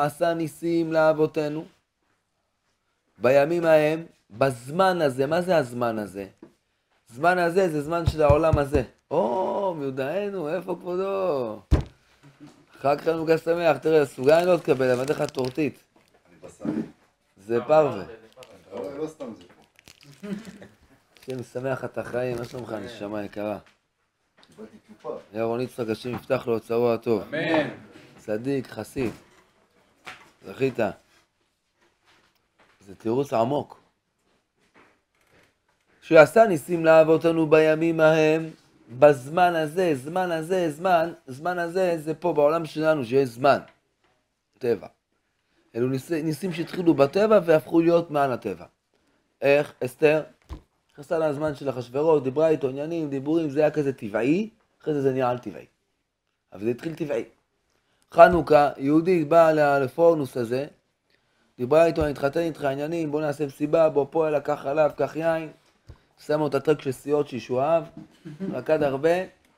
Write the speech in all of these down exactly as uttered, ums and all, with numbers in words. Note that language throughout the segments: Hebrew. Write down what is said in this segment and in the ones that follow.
עשה ניסים לאבותינו בימים ההם, בזמן הזה. מה זה הזמן הזה? זמן הזה זה זמן של העולם הזה. או, מיודענו, איפה כבודו? חג חנוכה שמח, תראה, סוגה אני לא תקבל, אבל לך טורטית. אני בשרי. זה פרווה. לא סתם זה פה. השם שמח את החיים, מה שלומך נשמה יקרה? קיבלתי כיפה. ירון יצחק, השם יפתח לו הוצאו הטוב. אמן. צדיק, חסיד. זכית. זה תירוץ עמוק. שעשה ניסים לאבותינו בימים ההם, בזמן הזה, זמן הזה, זמן, זמן הזה, זה פה בעולם שלנו, שיש זמן. טבע. אלו ניס, ניסים שהתחילו בטבע והפכו להיות מעל הטבע. איך? אסתר? נכנסה לזמן של אחשוורוש, דיברה איתו עניינים, דיבורים, זה היה כזה טבעי, אחרי זה זה נהיה על טבעי. אבל זה התחיל טבעי. חנוכה, יהודית באה לפורנוס הזה, דיברה איתו, אני אתחתן איתך עניינים, בוא נעשה מסיבה, בוא פועל, לקח חלב, קח יין, שמו את הטרק של סיעות שישו אהב, רקד הרבה,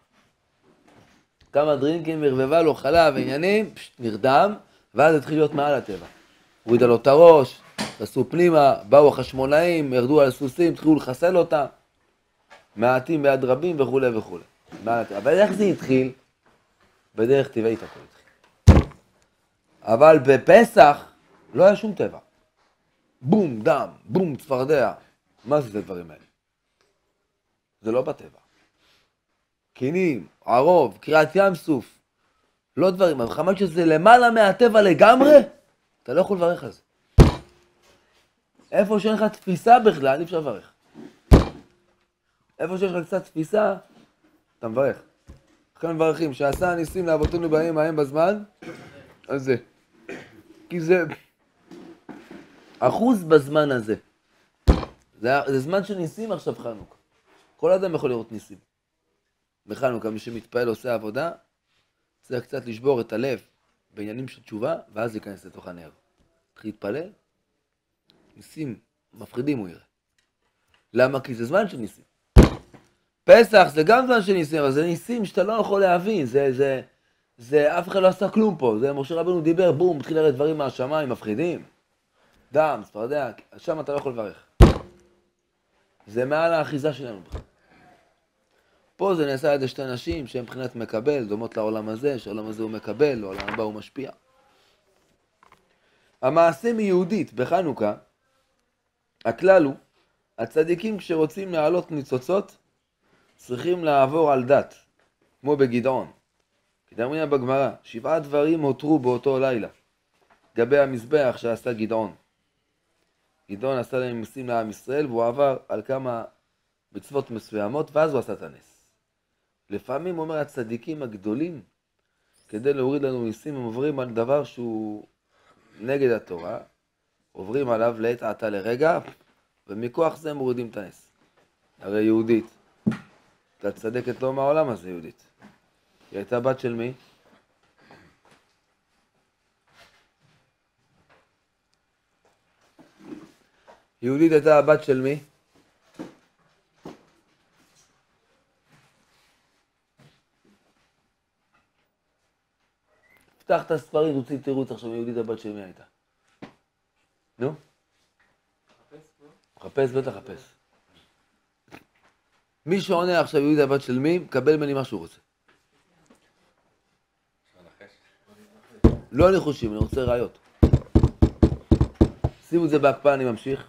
כמה דרינקים, הרבבה לו חלב, עניינים, פשט, נרדם, ואז התחיל להיות מעל הטבע. הורידה לו את הראש, עשו פנימה, באו החשמונאים, ירדו על סוסים, התחילו לחסל אותם, מעטים ביד רבים וכו' וכו'. אבל איך זה התחיל? בדרך טבעית הכל התחיל. אבל בפסח לא היה שום טבע. בום, דם, בום, צפרדע. מה זה הדברים האלה? זה לא בטבע. קינים, ערוב, קריאת ים סוף. לא דברים, אבל חמד שזה למעלה מהטבע לגמרי, אתה לא יכול לברך על זה. איפה שאין לך תפיסה בכלל, אי אפשר לברך. איפה שיש לך קצת תפיסה, אתה מברך. לכן מברכים, שעשה ניסים לאבותינו בימים ההם בזמן, אז זה. כי זה אחוז בזמן הזה. זה, זה זמן של ניסים עכשיו חנוכה. כל אדם יכול לראות ניסים. בחנוכה, מי שמתפעל עושה עבודה, צריך קצת לשבור את הלב בעניינים של תשובה, ואז להיכנס לתוך הנר. צריך להתפלל, ניסים מפחידים הוא יראה. למה? כי זה זמן של ניסים. פסח זה גם זמן של ניסים, אבל זה ניסים שאתה לא יכול להבין, זה, זה, זה, אף אחד לא עשה כלום פה, זה משה רבנו דיבר, בום, מתחיל לראות דברים מהשמיים, מפחידים. דם, צפרדע, שם אתה לא יכול לברך. זה מעל האחיזה שלנו. פה זה נעשה על ידי שתי נשים שהן מבחינת מקבל, דומות לעולם הזה, שהעולם הזה הוא מקבל, לעולם הבא הוא משפיע. המעשה מיהודית בחנוכה, הכלל הוא, הצדיקים כשרוצים להעלות ניצוצות, צריכים לעבור על דת, כמו בגדעון. כדאמרינן בגמרא, שבעה דברים הותרו באותו לילה, גבי המזבח שעשה גדעון. גדעון עשה להם ניסים לעם ישראל, והוא עבר על כמה מצוות מסוימות, ואז הוא עשה את הנס. לפעמים אומר הצדיקים הגדולים, כדי להוריד לנו ניסים, הם עוברים על דבר שהוא נגד התורה, עוברים עליו לעת עתה לרגע, ומכוח זה הם מורידים את הנס. הרי יהודית, אתה צדקת לא מהעולם הזה יהודית. היא הייתה בת של מי? יהודית הייתה הבת של מי? פתח את הספרים, תוציא תירוץ עכשיו, יהודית הבת של מי הייתה? נו? חפש, בטח חפש. מי שעונה עכשיו יהודית הבת של מי, מקבל ממני מה שהוא רוצה. לא ניחושים, אני רוצה ראיות. שימו את זה בהקפאה, אני ממשיך.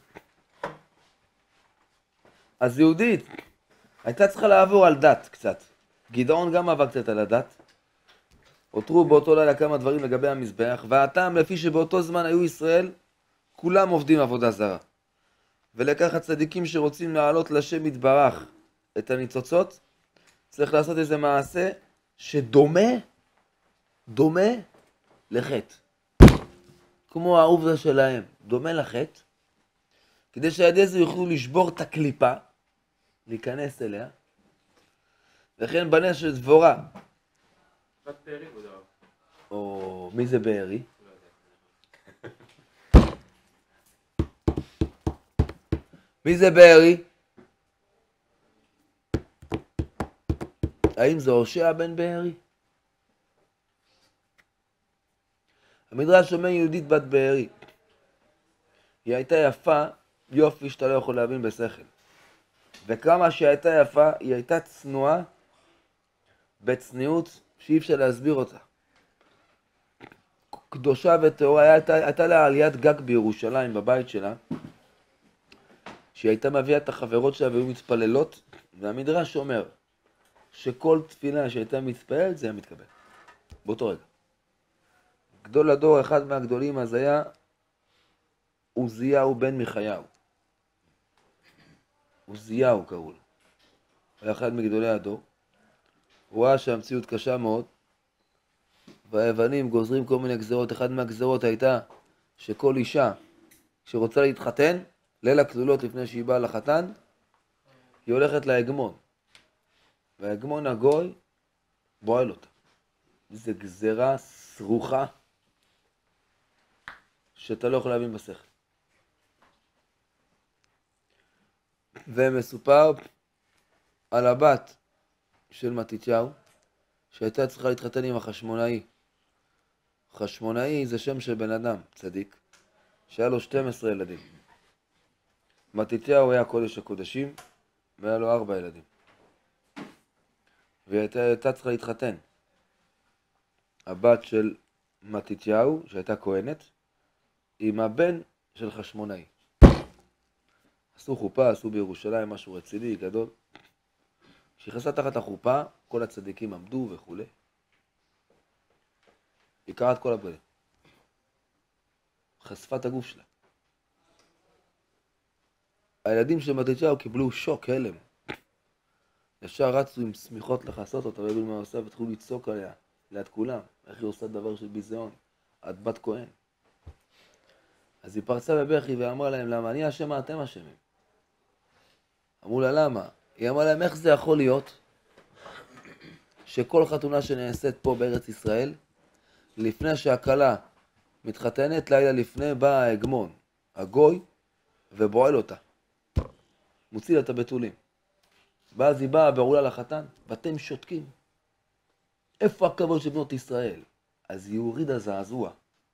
אז יהודית הייתה צריכה לעבור על דת קצת. גדעון גם עבר קצת על הדת. הותרו באותו לילה כמה דברים לגבי המזבח, והטעם לפי שבאותו זמן היו ישראל, כולם עובדים עבודה זרה. ולקח הצדיקים שרוצים לעלות לשם יתברך את הניצוצות, צריך לעשות איזה מעשה שדומה, דומה לחטא. כמו העובדה שלהם, דומה לחטא, כדי שהידי זה יוכלו לשבור את הקליפה, להיכנס אליה, וכן בנס של דבורה. בת בארי הוא דבר. או מי זה בארי? מי זה בארי? האם זה הושע בן בארי? המדרש אומר יהודית בת בארי. היא הייתה יפה, יופי שאתה לא יכול להבין בשכל. וכמה שהיא הייתה יפה, היא הייתה צנועה בצניעות שאי אפשר להסביר אותה. קדושה וטהורה, הייתה, הייתה לה עליית גג בירושלים בבית שלה, שהיא הייתה מביאה את החברות שלה והיו מתפללות, והמדרש אומר שכל תפילה שהייתה מתפללת זה היה מתקבל, באותו רגע. גדול הדור, אחד מהגדולים אז היה עוזיהו בן מיכיהו. עוזיהו קראו לו. היה אחד מגדולי הדור. הוא ראה שהמציאות קשה מאוד, והיוונים גוזרים כל מיני גזרות. אחד מהגזרות הייתה שכל אישה שרוצה להתחתן, ליל הכלולות לפני שהיא באה לחתן, היא הולכת להגמון. וההגמון הגוי בועל אותה. זו גזרה סרוחה שאתה לא יכול להבין בשכל. ומסופר על הבת של מתתיהו, שהייתה צריכה להתחתן עם החשמונאי. חשמונאי זה שם של בן אדם, צדיק, שהיה לו שנים עשר ילדים. מתתיהו היה קודש הקודשים, והיה לו ארבע ילדים. והיא הייתה, הייתה צריכה להתחתן. הבת של מתתיהו, שהייתה כהנת, עם הבן של חשמונאי. עשו חופה, עשו בירושלים משהו רציני, גדול. כשנכנסה תחת החופה, כל הצדיקים עמדו וכו'. היא קרעה את כל הבגדים. חשפה את הגוף שלה. הילדים של מתתיהו קיבלו שוק, הלם. ישר רצו עם סמיכות לחסות אותה, והבינו מה עושה, והתחילו לצעוק עליה, ליד כולם. איך היא עושה דבר של ביזיון? את בת כהן. אז היא פרצה בבכי ואמרה להם, למה אני אשמה, אתם אשמים. אמרו לה, למה? היא אמרה להם, איך זה יכול להיות שכל חתונה שנעשית פה בארץ ישראל, לפני שהכלה מתחתנת, לילה לפני בא ההגמון, הגוי, ובועל אותה. מוציא לה את הבתולים. ואז היא באה בעולה לחתן, ואתם שותקים. איפה הכבוד של בנות ישראל? אז היא הורידה זעזוע.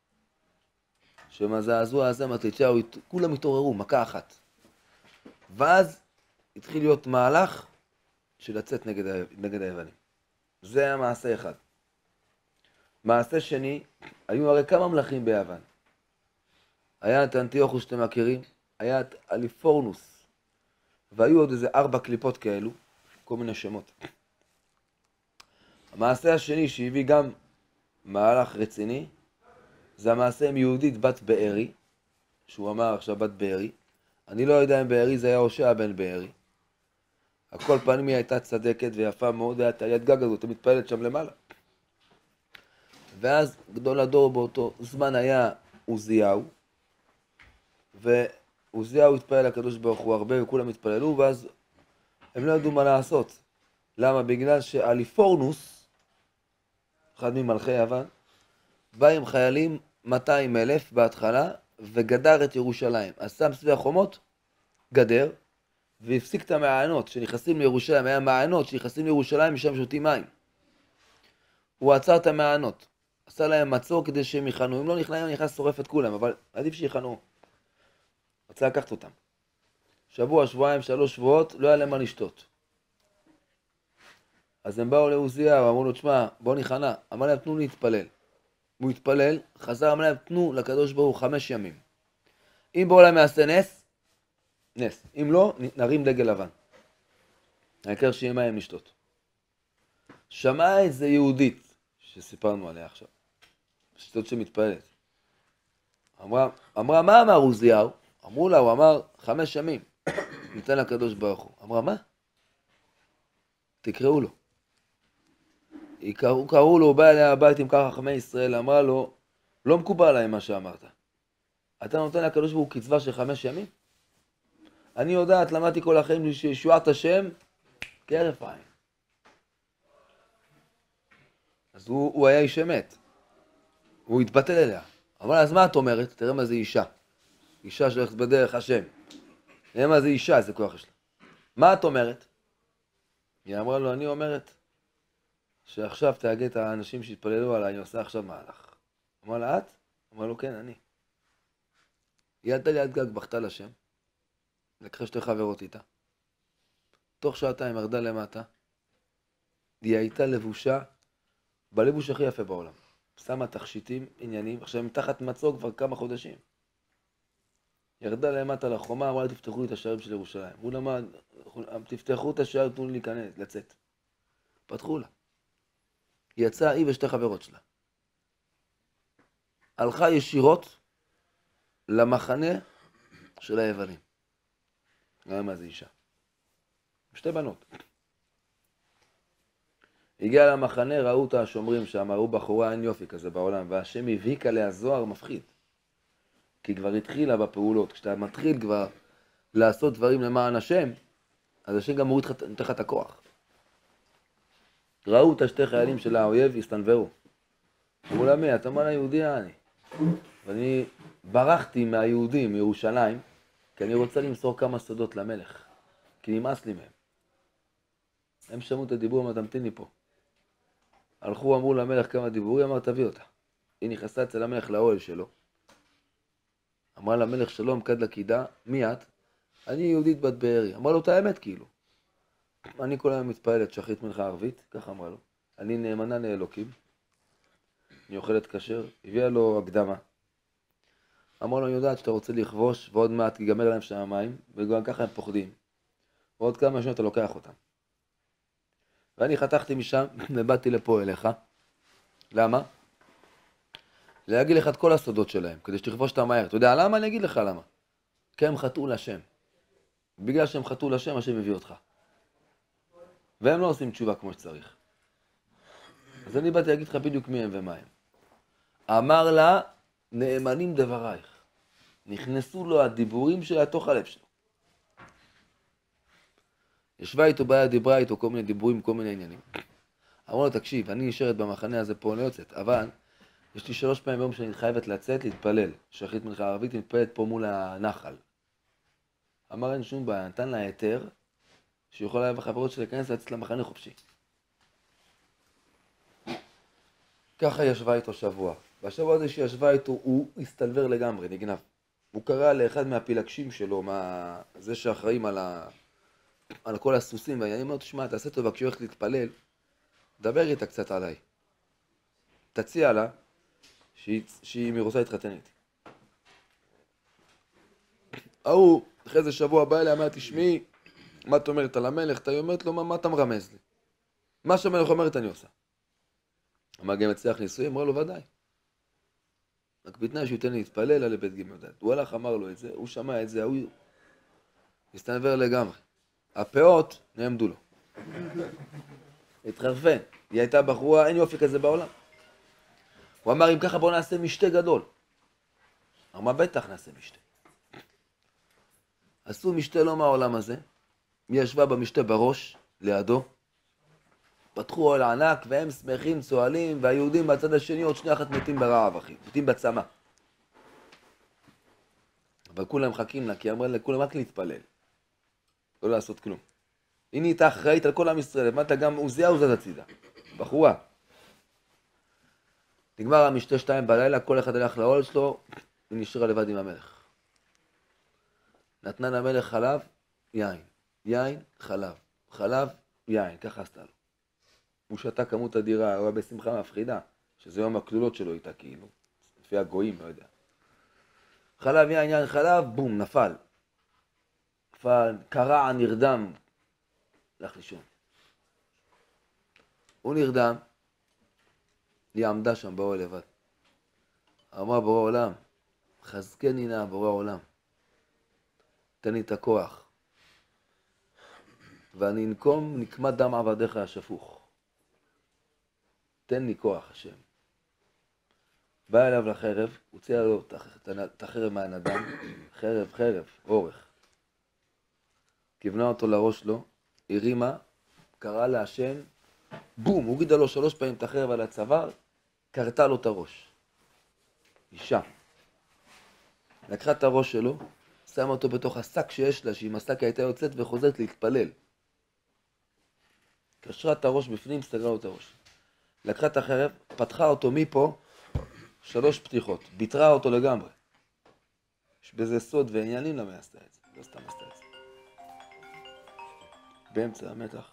שמהזעזוע הזה מתתיהו, כולם התעוררו, מכה אחת. ואז התחיל להיות מהלך של לצאת נגד, נגד היוונים. זה היה מעשה אחד. מעשה שני, היו הרי כמה מלכים ביוון. היה את אנטיוכוס שאתם מכירים, היה את אליפורנוס, והיו עוד איזה ארבע קליפות כאלו, כל מיני שמות. המעשה השני שהביא גם מהלך רציני, זה המעשה עם יהודית בת בארי, שהוא אמר עכשיו בת בארי. אני לא יודע אם בארי זה היה הושע בן בארי. הכל פנים היא הייתה צדקת ויפה מאוד, הייתה יד גג הזאת, היא מתפעלת שם למעלה. ואז גדול הדור באותו זמן היה עוזיהו, ועוזיהו התפעל לקדוש ברוך הוא הרבה וכולם התפללו, ואז הם לא ידעו מה לעשות. למה? בגלל שאליפורנוס, אחד ממלכי יוון, בא עם חיילים מאתיים אלף בהתחלה, וגדר את ירושלים. אז שם סביב החומות, גדר, והפסיק את המעיינות שנכנסים לירושלים. היה מעיינות שנכנסים לירושלים, משם שותים מים. הוא עצר את המעיינות. עשה להם מצור כדי שהם יכנו. אם לא נכנעים, נכנס שורף את כולם, אבל עדיף שיכנו. רצה לקחת אותם. שבוע, שבועיים, שלוש שבועות, לא היה להם מה לשתות. אז הם באו לעוזיהו, אמרו לו, תשמע, בוא נכנע. אמר להם, תנו להתפלל. הוא התפלל, חזר, אמר להם, תנו לקדוש ברוך הוא חמש ימים. אם בעולם יעשה נס, נס. אם לא, נרים דגל לבן. העיקר שיהיה מים לשתות. שמעה איזה יהודית, שסיפרנו עליה עכשיו, שתות שמתפעלת. אמרה, אמרה, מה אמר עוזיהו? אמרו לה, הוא אמר, חמש ימים. ניתן לקדוש ברוך הוא. אמרה, מה? תקראו לו. קראו, קראו לו, הוא בא אליה הבית עם ככה חכמי ישראל, אמרה לו, לא מקובל עליי מה שאמרת. אתה נותן לקדוש ברוך הוא קצבה של חמש ימים? אני יודעת, למדתי כל החיים שישועת השם כהרף עין. אז הוא, הוא היה איש אמת. הוא התבטל אליה. אבל אז מה את אומרת? תראה מה זה אישה. אישה שהולכת בדרך השם. תראה מה זה אישה, איזה כוח יש לה. מה את אומרת? היא אמרה לו, אני אומרת שעכשיו תאגד את האנשים שהתפללו עליי, אני עושה עכשיו מהלך. אמרה לה, את? אמר לו, כן, אני. היא עלתה ליד גג, בכתה לשם, לקחה שתי חברות איתה. תוך שעתיים ירדה למטה, היא הייתה לבושה, בלבוש הכי יפה בעולם. שמה תכשיטים, עניינים, עכשיו מתחת מצוק כבר כמה חודשים. ירדה למטה לחומה, אמרה לה, תפתחו את השערים של ירושלים. הוא למד, תפתחו את השער, תנו לי להיכנס, לצאת. פתחו לה. היא יצאה, היא ושתי חברות שלה. הלכה ישירות למחנה של היוונים. גם מה זה אישה. שתי בנות. הגיעה למחנה, ראו אותה השומרים שם, ראו בחורה אין יופי כזה בעולם, והשם הבהיק עליה זוהר מפחיד. כי כבר התחילה בפעולות. כשאתה מתחיל כבר לעשות דברים למען השם, אז השם גם מוריד לך את הכוח. ראו את השתי חיילים של האויב, הסתנוורו. אמרו לה, מי, אתה אומר ליהודי אני. ואני ברחתי מהיהודים מירושלים, כי אני רוצה למסור כמה סודות למלך. כי נמאס לי מהם. הם שמעו את הדיבור, אמר, תמתין לי פה. הלכו, אמרו למלך כמה דיבורים, אמר, תביא אותה. היא נכנסה אצל המלך לאוהל שלו. אמרה למלך שלום, כד לקידה, מי את? אני יהודית בת בארי. אמרה לו את האמת כאילו. אני כל היום מתפעלת שחית מלכה ערבית, ככה אמרה לו. אני נאמנה לאלוקים. אני אוכלת כשר, הביאה לו הקדמה. אמרה לו, אני יודעת שאתה רוצה לכבוש, ועוד מעט ייגמר להם שם המים, וגם ככה הם פוחדים. ועוד כמה שנות אתה לוקח אותם. ואני חתכתי משם, ובאתי לפה אליך. למה? להגיד לך את כל הסודות שלהם, כדי שתכבוש אותם מהר. אתה יודע למה? אני אגיד לך למה. כי הם חטאו לשם. בגלל שהם חטאו לשם, השם הביא אותך. והם לא עושים תשובה כמו שצריך. אז אני באתי להגיד לך בדיוק מי הם ומה הם. אמר לה, נאמנים דברייך. נכנסו לו הדיבורים שלה תוך הלב שלו. ישבה איתו בעיה, דיברה איתו כל מיני דיבורים, כל מיני עניינים. אמרו לו, תקשיב, אני נשארת במחנה הזה פה, אני יוצאת, אבל יש לי שלוש פעמים ביום שאני חייבת לצאת, להתפלל. שחית מלכה ערבית, היא מתפללת פה מול הנחל. אמר, אין שום בעיה, נתן לה היתר, שיכולה היה בחברות שלה להיכנס לצאת למחנה חופשי. ככה ישבה איתו שבוע. בשבוע הזה שישבה איתו, הוא הסתלבר לגמרי, נגנב. הוא קרא לאחד מהפילגשים שלו, מה... זה שאחראים על, ה... על כל הסוסים, ואני אומר, תשמע, תעשה טובה, כשהיא הולכת להתפלל, דבר איתה קצת עליי. תציע לה שהיא, שהיא רוצה להתחתן איתי. ההוא, אחרי זה שבוע בא אליה, אמר, תשמעי, מה את אומרת על המלך? אתה אומרת לו, מה, מה אתה מרמז לי? מה שהמלך אומרת אני עושה. אמר, גם הצליח ניסוי, אמר לו, ודאי. רק בתנאי שהוא ייתן לי להתפלל על בית ג' דת. הוא הלך, אמר לו את זה, הוא שמע את זה, הוא הסתנבר לגמרי. הפאות נעמדו לו. התחרפן. היא הייתה בחורה, אין יופי כזה בעולם. הוא אמר, אם ככה בוא נעשה משתה גדול. אמר, מה בטח נעשה משתה. עשו משתה לא מהעולם הזה. היא ישבה במשתה בראש, לידו. פתחו אוהל ענק, והם שמחים, צוהלים, והיהודים בצד השני עוד שני אחת מתים ברעב, אחי. מתים בצמא. אבל כולם מחכים לה, כי אמרה לכולם רק להתפלל. לא לעשות כלום. הנה הייתה אחראית על כל עם ישראל, הבנת גם עוזיה עוזת הצידה. בחורה. נגמר המשתה שתיים בלילה, כל אחד הלך לאוהל שלו, היא נשארה לבד עם המלך. נתנה למלך חלב, יין. יין, חלב. חלב, יין. ככה עשתה לו. הוא שתה כמות אדירה, הוא היה בשמחה מפחידה, שזה יום הכלולות שלו איתה, כאילו. לפי הגויים, לא יודע. חלב, יין, יין, חלב, בום, נפל. נפל, קרע, נרדם. הלך לישון. הוא נרדם. היא עמדה שם באוהל לבד. אמרה בורא עולם, חזקני נא בורא עולם. תן לי את הכוח. ואני אנקום נקמת דם עבדיך השפוך. תן לי כוח, השם. בא אליו לחרב, הוציאה לו את החרב מהנדם, חרב, חרב, אורך. כיוונה אותו לראש לו, הרימה, קראה להשם, בום, הורידה לו שלוש פעמים את החרב על הצוואר, קרתה לו את הראש. אישה. לקחה את הראש שלו, שמה אותו בתוך השק שיש לה, שעם השק הייתה יוצאת וחוזרת להתפלל. קשרה את הראש בפנים, סגרה לו את הראש. לקחה את החרב, פתחה אותו מפה, שלוש פתיחות, ביטרה אותו לגמרי. יש בזה סוד ועניינים למה עשתה את זה, לא סתם עשתה את זה. באמצע המתח.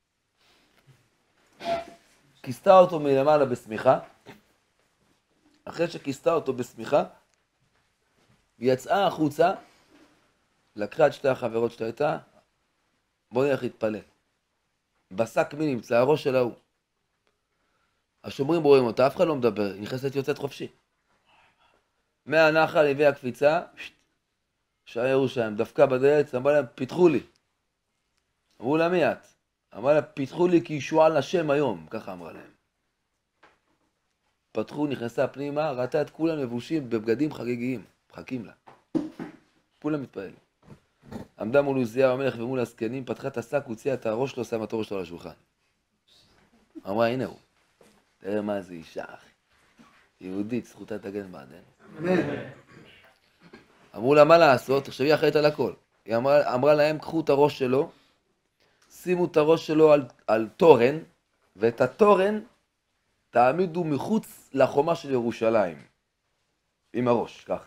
כיסתה אותו מלמעלה בסמיכה, אחרי שכיסתה אותו בסמיכה, היא יצאה החוצה, לקחה את שתי החברות שאתה הייתה, בוא נלך להתפלל. בשק מי נמצא, הראש של ההוא. השומרים רואים אותה, אף אחד לא מדבר, היא נכנסת יוצאת חופשי. מהנחל הביאה הקפיצה, שערו שם, דווקא בדלת, אמרה להם, פיתחו לי. אמרו לה, מי את? אמרה לה, פיתחו לי כי ישועל השם היום, ככה אמרה להם. פתחו, נכנסה פנימה, ראתה את כולם לבושים בבגדים חגיגיים, מחכים לה. כולם מתפעלים. עמדה מול עוזיהו המלך ומול הזקנים, פתחה את השק, הוציאה את הראש שלו, שמה את הראש שלו על השולחן. אמרה, הנה הוא. תראה מה זה אישה, אחי. יהודית, זכותה תגן בעדנו. אמרו לה, מה לעשות? עכשיו היא אחראית על הכל. היא אמרה, אמרה להם, קחו את הראש שלו, שימו את הראש שלו על, על תורן, ואת התורן תעמידו מחוץ לחומה של ירושלים. עם הראש, כך.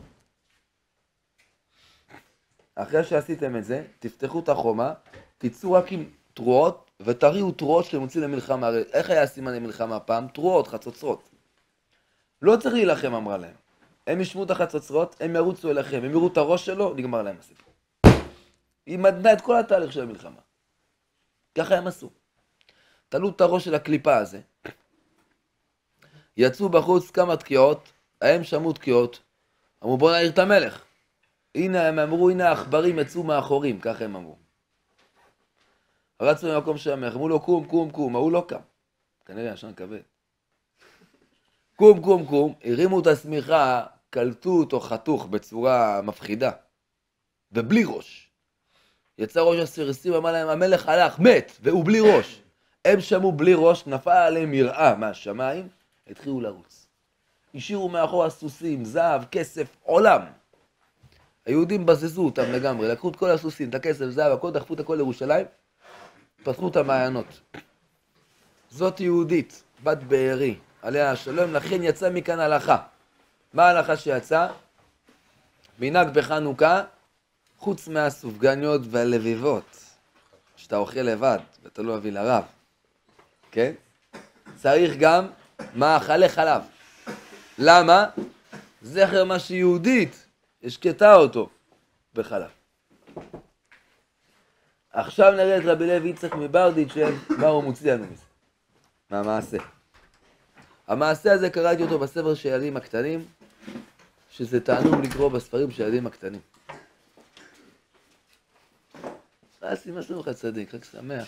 אחרי שעשיתם את זה, תפתחו את החומה, תצאו רק עם תרועות, ותריעו תרועות שאתם מוצאים למלחמה. איך היה סימן למלחמה פעם? תרועות, חצוצרות. לא צריך להילחם, אמרה להם. הם ישמעו את החצוצרות, הם ירוצו אליכם, הם יראו את הראש שלו, נגמר להם הסיפור. היא מדנה את כל התהליך של המלחמה. ככה הם עשו. תלו את הראש של הקליפה הזה. יצאו בחוץ כמה תקיעות, הם שמעו תקיעות, אמרו בוא נעיר את המלך. הנה הם אמרו, הנה העכברים יצאו מאחורים, ככה הם אמרו. רצו למקום של המלך, אמרו לו קום, קום, קום, הוא לא קם. כנראה ישן כבד. קום, קום, קום, הרימו את השמיכה, קלטו אותו חתוך בצורה מפחידה. ובלי ראש. יצא ראש הסרסים, אמר להם, המלך הלך, מת, והוא בלי ראש. הם שמעו בלי ראש, נפל עליהם יראה מהשמיים, התחילו לרוץ. השאירו מאחור הסוסים, זהב, כסף, עולם. היהודים בזזו אותם לגמרי, לקחו את כל הסוסים, את הכסף, זהב, הכל, דחפו את הכל לירושלים, פתחו את המעיינות. זאת יהודית, בת בארי, עליה השלום, לכן יצא מכאן הלכה. מה ההלכה שיצא? מנהג בחנוכה, חוץ מהסופגניות והלביבות, שאתה אוכל לבד, ואתה לא מביא לרב, כן? צריך גם מאכלי חלב. למה? זכר מה שיהודית, השקטה אותו בחלב. עכשיו נראה את רבי לוי יצחק מברדיצ'ב, מה הוא מוציא לנו מזה? מהמעשה. המעשה הזה קראתי אותו בספר של ילדים הקטנים, שזה תענוג לקרוא בספרים של ילדים הקטנים. עשי מה שלומך צדיק, רק שמח.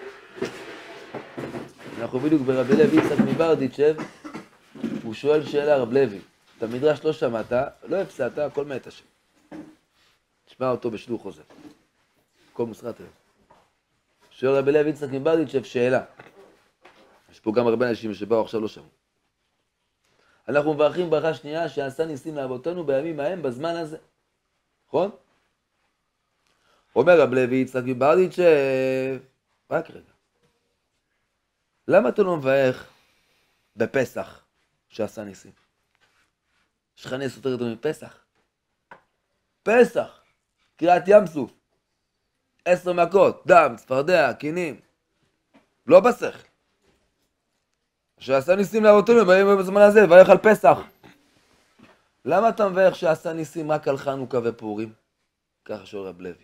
אנחנו בדיוק ברבי לוי יצחק מברדיצ'ב, הוא שואל שאלה רב לוי, את המדרש לא שמעת, לא הפסדת, הכל מת השם. תשמע אותו בשלוח חוזר. הכל מוסרט היום. שואל רבי לוי יצחק מברדיצ'ב שאלה. יש פה גם הרבה אנשים שבאו עכשיו לא שמעו. אנחנו מברכים ברכה שנייה שעשה ניסים לאבותינו בימים ההם בזמן הזה. נכון? אומר רב לוי יצחק מברדיצ'ב, רק רגע. למה אתה לא מברך בפסח שעשה ניסים? יש לך נס יותר גדול מפסח? פסח, קריעת ים סוף, עשר מכות, דם, צפרדע, קינים, לא בשכל. שעשה ניסים לאבותינו בזמן הזה, מברך על פסח. למה אתה מברך שעשה ניסים רק על חנוכה ופורים? ככה שואל רב לוי.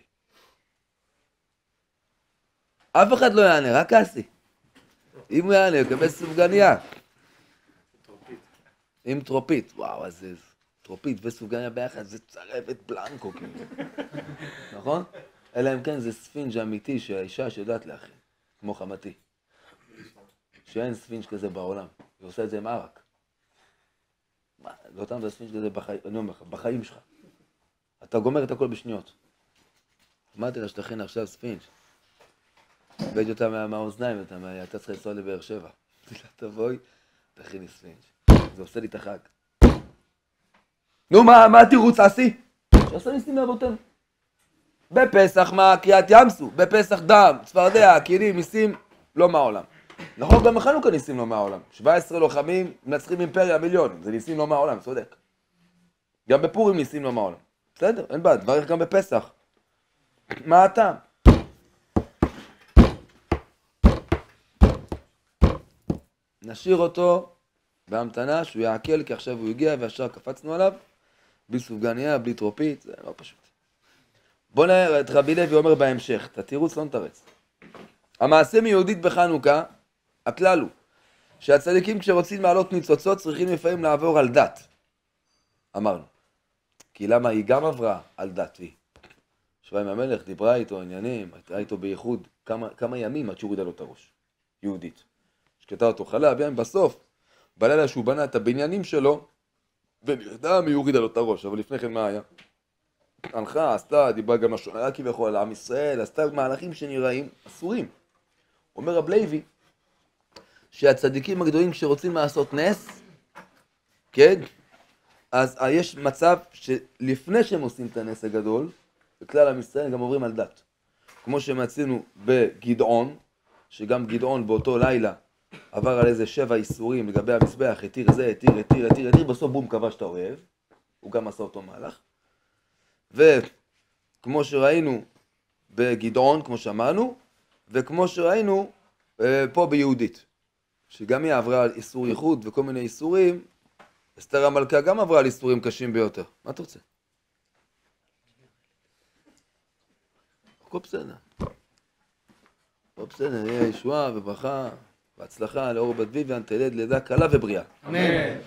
אף אחד לא יענה, רק אסי. אם הוא יענה, הוא יקבל סופגניה. עם טרופית. וואו, אז זה טרופית וסופגניה ביחד, זה צרבת בלנקו, כאילו. נכון? אלא אם כן זה ספינג' אמיתי שהאישה שיודעת להכין, כמו חמתי. שאין ספינג' כזה בעולם. היא עושה את זה עם ערק. מה, לא טעם זה ספינג' כזה בחיים, אני אומר לך, בחיים שלך. אתה גומר את הכל בשניות. אמרתי לה שתכין עכשיו ספינג'. הבאתי אותה מהאוזניים, אתה צריך לנסוע לבאר שבע. אמרתי לה, תבואי, תכיני ספינג'. זה עושה לי את החג. נו, מה, מה התירוץ עשי? שעשה ניסים לאבותינו. בפסח מה? קריעת ים סוף. בפסח דם, צפרדע, קינים, ניסים, לא מהעולם. נכון, גם בחנוכה ניסים לא מהעולם. שבע עשרה לוחמים מנצחים אימפריה מיליונים, זה ניסים לא מהעולם, צודק. גם בפורים ניסים לא מהעולם. בסדר, אין בעיה, דברך גם בפסח. מה הטעם? נשאיר אותו בהמתנה שהוא יעכל, כי עכשיו הוא הגיע וישר קפצנו עליו, בלי סופגניה, בלי טרופית, זה לא פשוט. בואו נראה את רבי לוי אומר בהמשך, את התירוץ לא נתרץ. המעשה מיהודית בחנוכה, הכלל הוא, שהצדיקים כשרוצים לעלות ניצוצות צריכים לפעמים לעבור על דת. אמרנו. כי למה היא גם עברה על דת והיא. ישבה עם המלך, דיברה איתו עניינים, הייתה איתו בייחוד כמה, כמה ימים עד שהורידה לו את הראש. יהודית. שקטה אותו חלב, ים בסוף, בלילה שהוא בנה את הבניינים שלו, ונרדם היא הורידה לו את הראש. אבל לפני כן מה היה? הלכה, עשתה, דיברה גם לשון, כביכול על עם ישראל, עשתה מהלכים שנראים אסורים. אומר רב לוי, שהצדיקים הגדולים כשרוצים לעשות נס, כן? אז יש מצב שלפני שהם עושים את הנס הגדול, בכלל עם ישראל גם עוברים על דת. כמו שמצינו בגדעון, שגם גדעון באותו לילה עבר על איזה שבע איסורים לגבי המזבח, התיר זה, התיר, התיר, התיר, התיר, בסוף בום כבש את האויב, הוא גם עשה אותו מהלך. וכמו שראינו בגדעון, כמו שאמרנו, וכמו שראינו פה ביהודית, שגם היא עברה על איסור ייחוד וכל מיני איסורים, אסתר המלכה גם עברה על איסורים קשים ביותר. מה אתה רוצה? הכל בסדר. הכל בסדר, יהיה ישועה וברכה והצלחה לאור בת ויויאן, תלד לידה קלה ובריאה. אמן.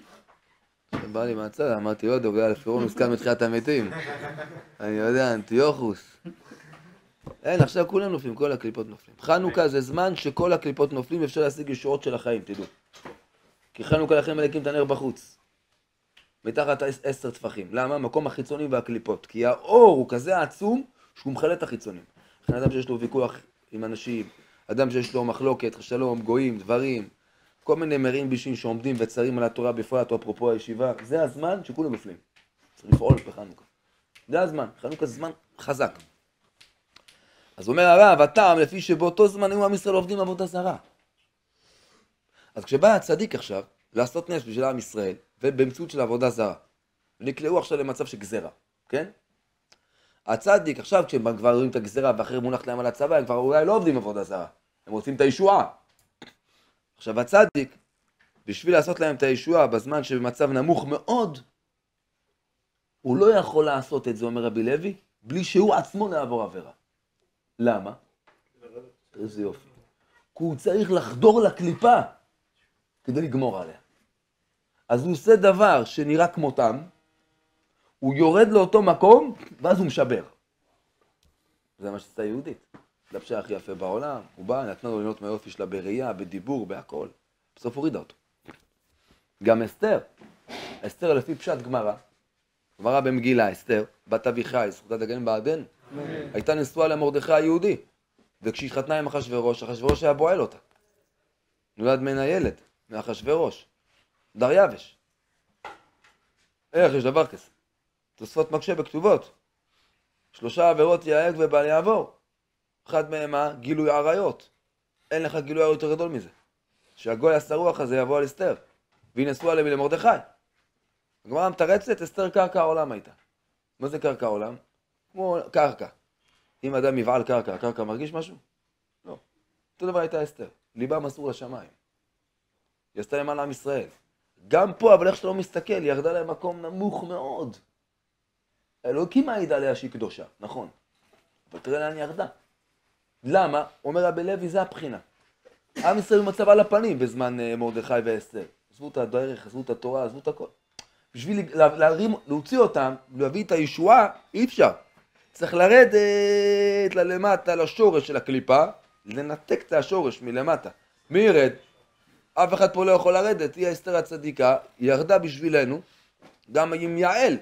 בא לי מהצד, אמרתי, לא, דוגע לפירונוס כאן מתחילת המתים. אני יודע, אנטיוכוס. אין, עכשיו כולם נופלים, כל הקליפות נופלים. חנוכה זה זמן שכל הקליפות נופלים, אפשר להשיג ישועות של החיים, תדעו. כי חנוכה לכם מלקים את הנר בחוץ. מתחת עשר טפחים. למה? מקום החיצונים והקליפות. כי האור הוא כזה עצום שהוא מחלה את החיצונים. לכן אדם שיש לו ויכוח עם אנשים, אדם שיש לו מחלוקת, שלום, גויים, דברים, כל מיני מראים בישים שעומדים וצרים על התורה בפרט או אפרופו הישיבה, זה הזמן שכולם נופלים. צריך לפעול בחנוכה. זה הזמן, חנוכה זה זמן חזק. אז אומר הרב, הטעם לפי שבאותו זמן היו עם ישראל עובדים עבודה זרה. אז כשבא הצדיק עכשיו לעשות נס בשביל עם ישראל, ובאמצעות של עבודה זרה, נקלעו עכשיו למצב של גזרה, כן? הצדיק עכשיו כשהם כבר רואים את הגזרה ואחרי מונח להם על הצבא, הם כבר אולי לא עובדים עבודה זרה, הם רוצים את הישועה. עכשיו הצדיק, בשביל לעשות להם את הישועה בזמן שבמצב נמוך מאוד, הוא לא יכול לעשות את זה, אומר רבי לוי, בלי שהוא עצמו לעבור עבירה. למה? איזה יופי. כי הוא צריך לחדור לקליפה כדי לגמור עליה. אז הוא עושה דבר שנראה כמותם, הוא יורד לאותו מקום, ואז הוא משבר. זה מה שעשתה יהודית. לבשה הכי יפה בעולם, הוא בא, נתנה לו ליהנות מהיופי שלה בראייה, בדיבור, בהכל. בסוף הורידה אותו. גם אסתר. אסתר לפי פשט גמרא, גמרא במגילה, אסתר, בת אביחיל, זכותה תגן בעדן, הייתה נשואה למרדכי היהודי. וכשהיא התחתנה עם אחשוורוש, אחשוורוש היה בועל אותה. נולד ממנה ילד, מאחשוורוש. דריווש. איך יש דבר כזה? תוספות מקשה בכתובות. שלושה עבירות יהג ובל יעבור. אחד מהם מה? גילוי עריות. אין לך גילוי עריות יותר גדול מזה. שהגוי השרוח הזה יבוא על אסתר. והיא נשואה למרדכי. הגמרא מתרצת, אסתר קרקע העולם הייתה. מה זה קרקע העולם? כמו קרקע. אם אדם יבעל קרקע, הקרקע מרגיש משהו? לא. אותו דבר הייתה אסתר. ליבה מסור לשמיים. היא עשתה למען עם ישראל. גם פה, אבל איך שאתה לא מסתכל, היא ירדה להם מקום נמוך מאוד. אלוקים מעיד עליה שהיא קדושה, נכון. אבל תראה לאן ירדה. למה? אומר רבי לוי, זה הבחינה. עם ישראל מצב על הפנים בזמן מרדכי ואסתר. עזבו את הדרך, עזבו את התורה, עזבו את הכל. בשביל להרים, להוציא אותם, להביא את הישועה, אי אפשר. צריך לרדת ללמטה, לשורש של הקליפה, לנתק את השורש מלמטה. מי ירד? אף אחד פה לא יכול לרדת, היא אסתר הצדיקה, היא ירדה בשבילנו, גם עם יעל.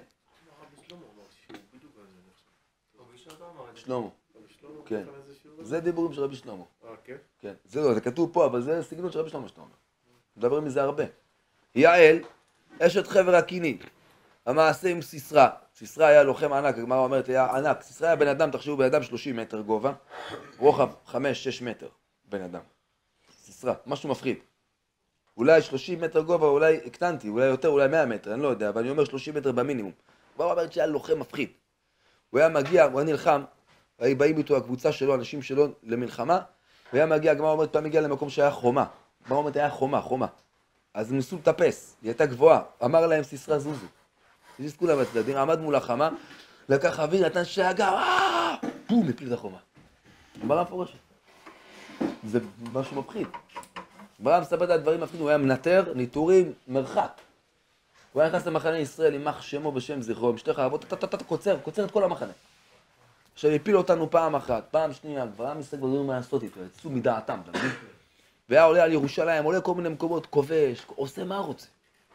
שלמה. כן. זה דיבורים של רבי שלמה. כן. זה לא, זה כתוב פה, אבל זה סגנון של רבי שלמה שאתה אומר. מדברים מזה הרבה. יעל, אשת חבר הקיני, המעשה עם סיסרא. סיסרא היה לוחם ענק, הגמרא אומרת, היה ענק. סיסרא היה בן אדם, תחשבו, בן אדם שלושים מטר גובה, רוחב חמש שש מטר, בן אדם. סיסרא, משהו מפחיד. אולי שלושים מטר גובה, אולי הקטנתי, אולי יותר, אולי מאה מטר, אני לא יודע, אבל אני אומר שלושים מטר במינימום. כבר אומרת שהיה לוחם מפחיד. הוא היה מגיע, הוא היה נלחם, היו באים איתו הקבוצה שלו, אנשים שלו למלחמה, הוא היה מגיע, הגמרא אומרת, פעם הגיע למקום שהיה חומה. הגמרא אומרת, היה חומה, חומה. אז הם ניסו לטפס, היא הייתה גבוהה, אמר להם סיסרא זוזו. הזיז כולם בצדדים, עמד מול החמה, לקח אוויר, נתן שאגה, אה! בום, הפיל את החומה. גמרא מפורשת. זה משהו מפחיד. גמרא מספר את הדברים מפחידים, הוא היה מנטר, ניטורים, מרחק. הוא היה נכנס למחנה ישראל, יימח שמו בשם זכרו, עם שתי חרבות, טטטט, קוצר, קוצר את כל המחנה. עכשיו הפיל אותנו פעם אחת, פעם שנייה, כבר היה מסתכל בדברים מה לעשות איתו, יצאו מדעתם, אתה מבין? והיה עולה על ירושלים, עולה כל מיני מקומות, כובש, עושה מה רוצה.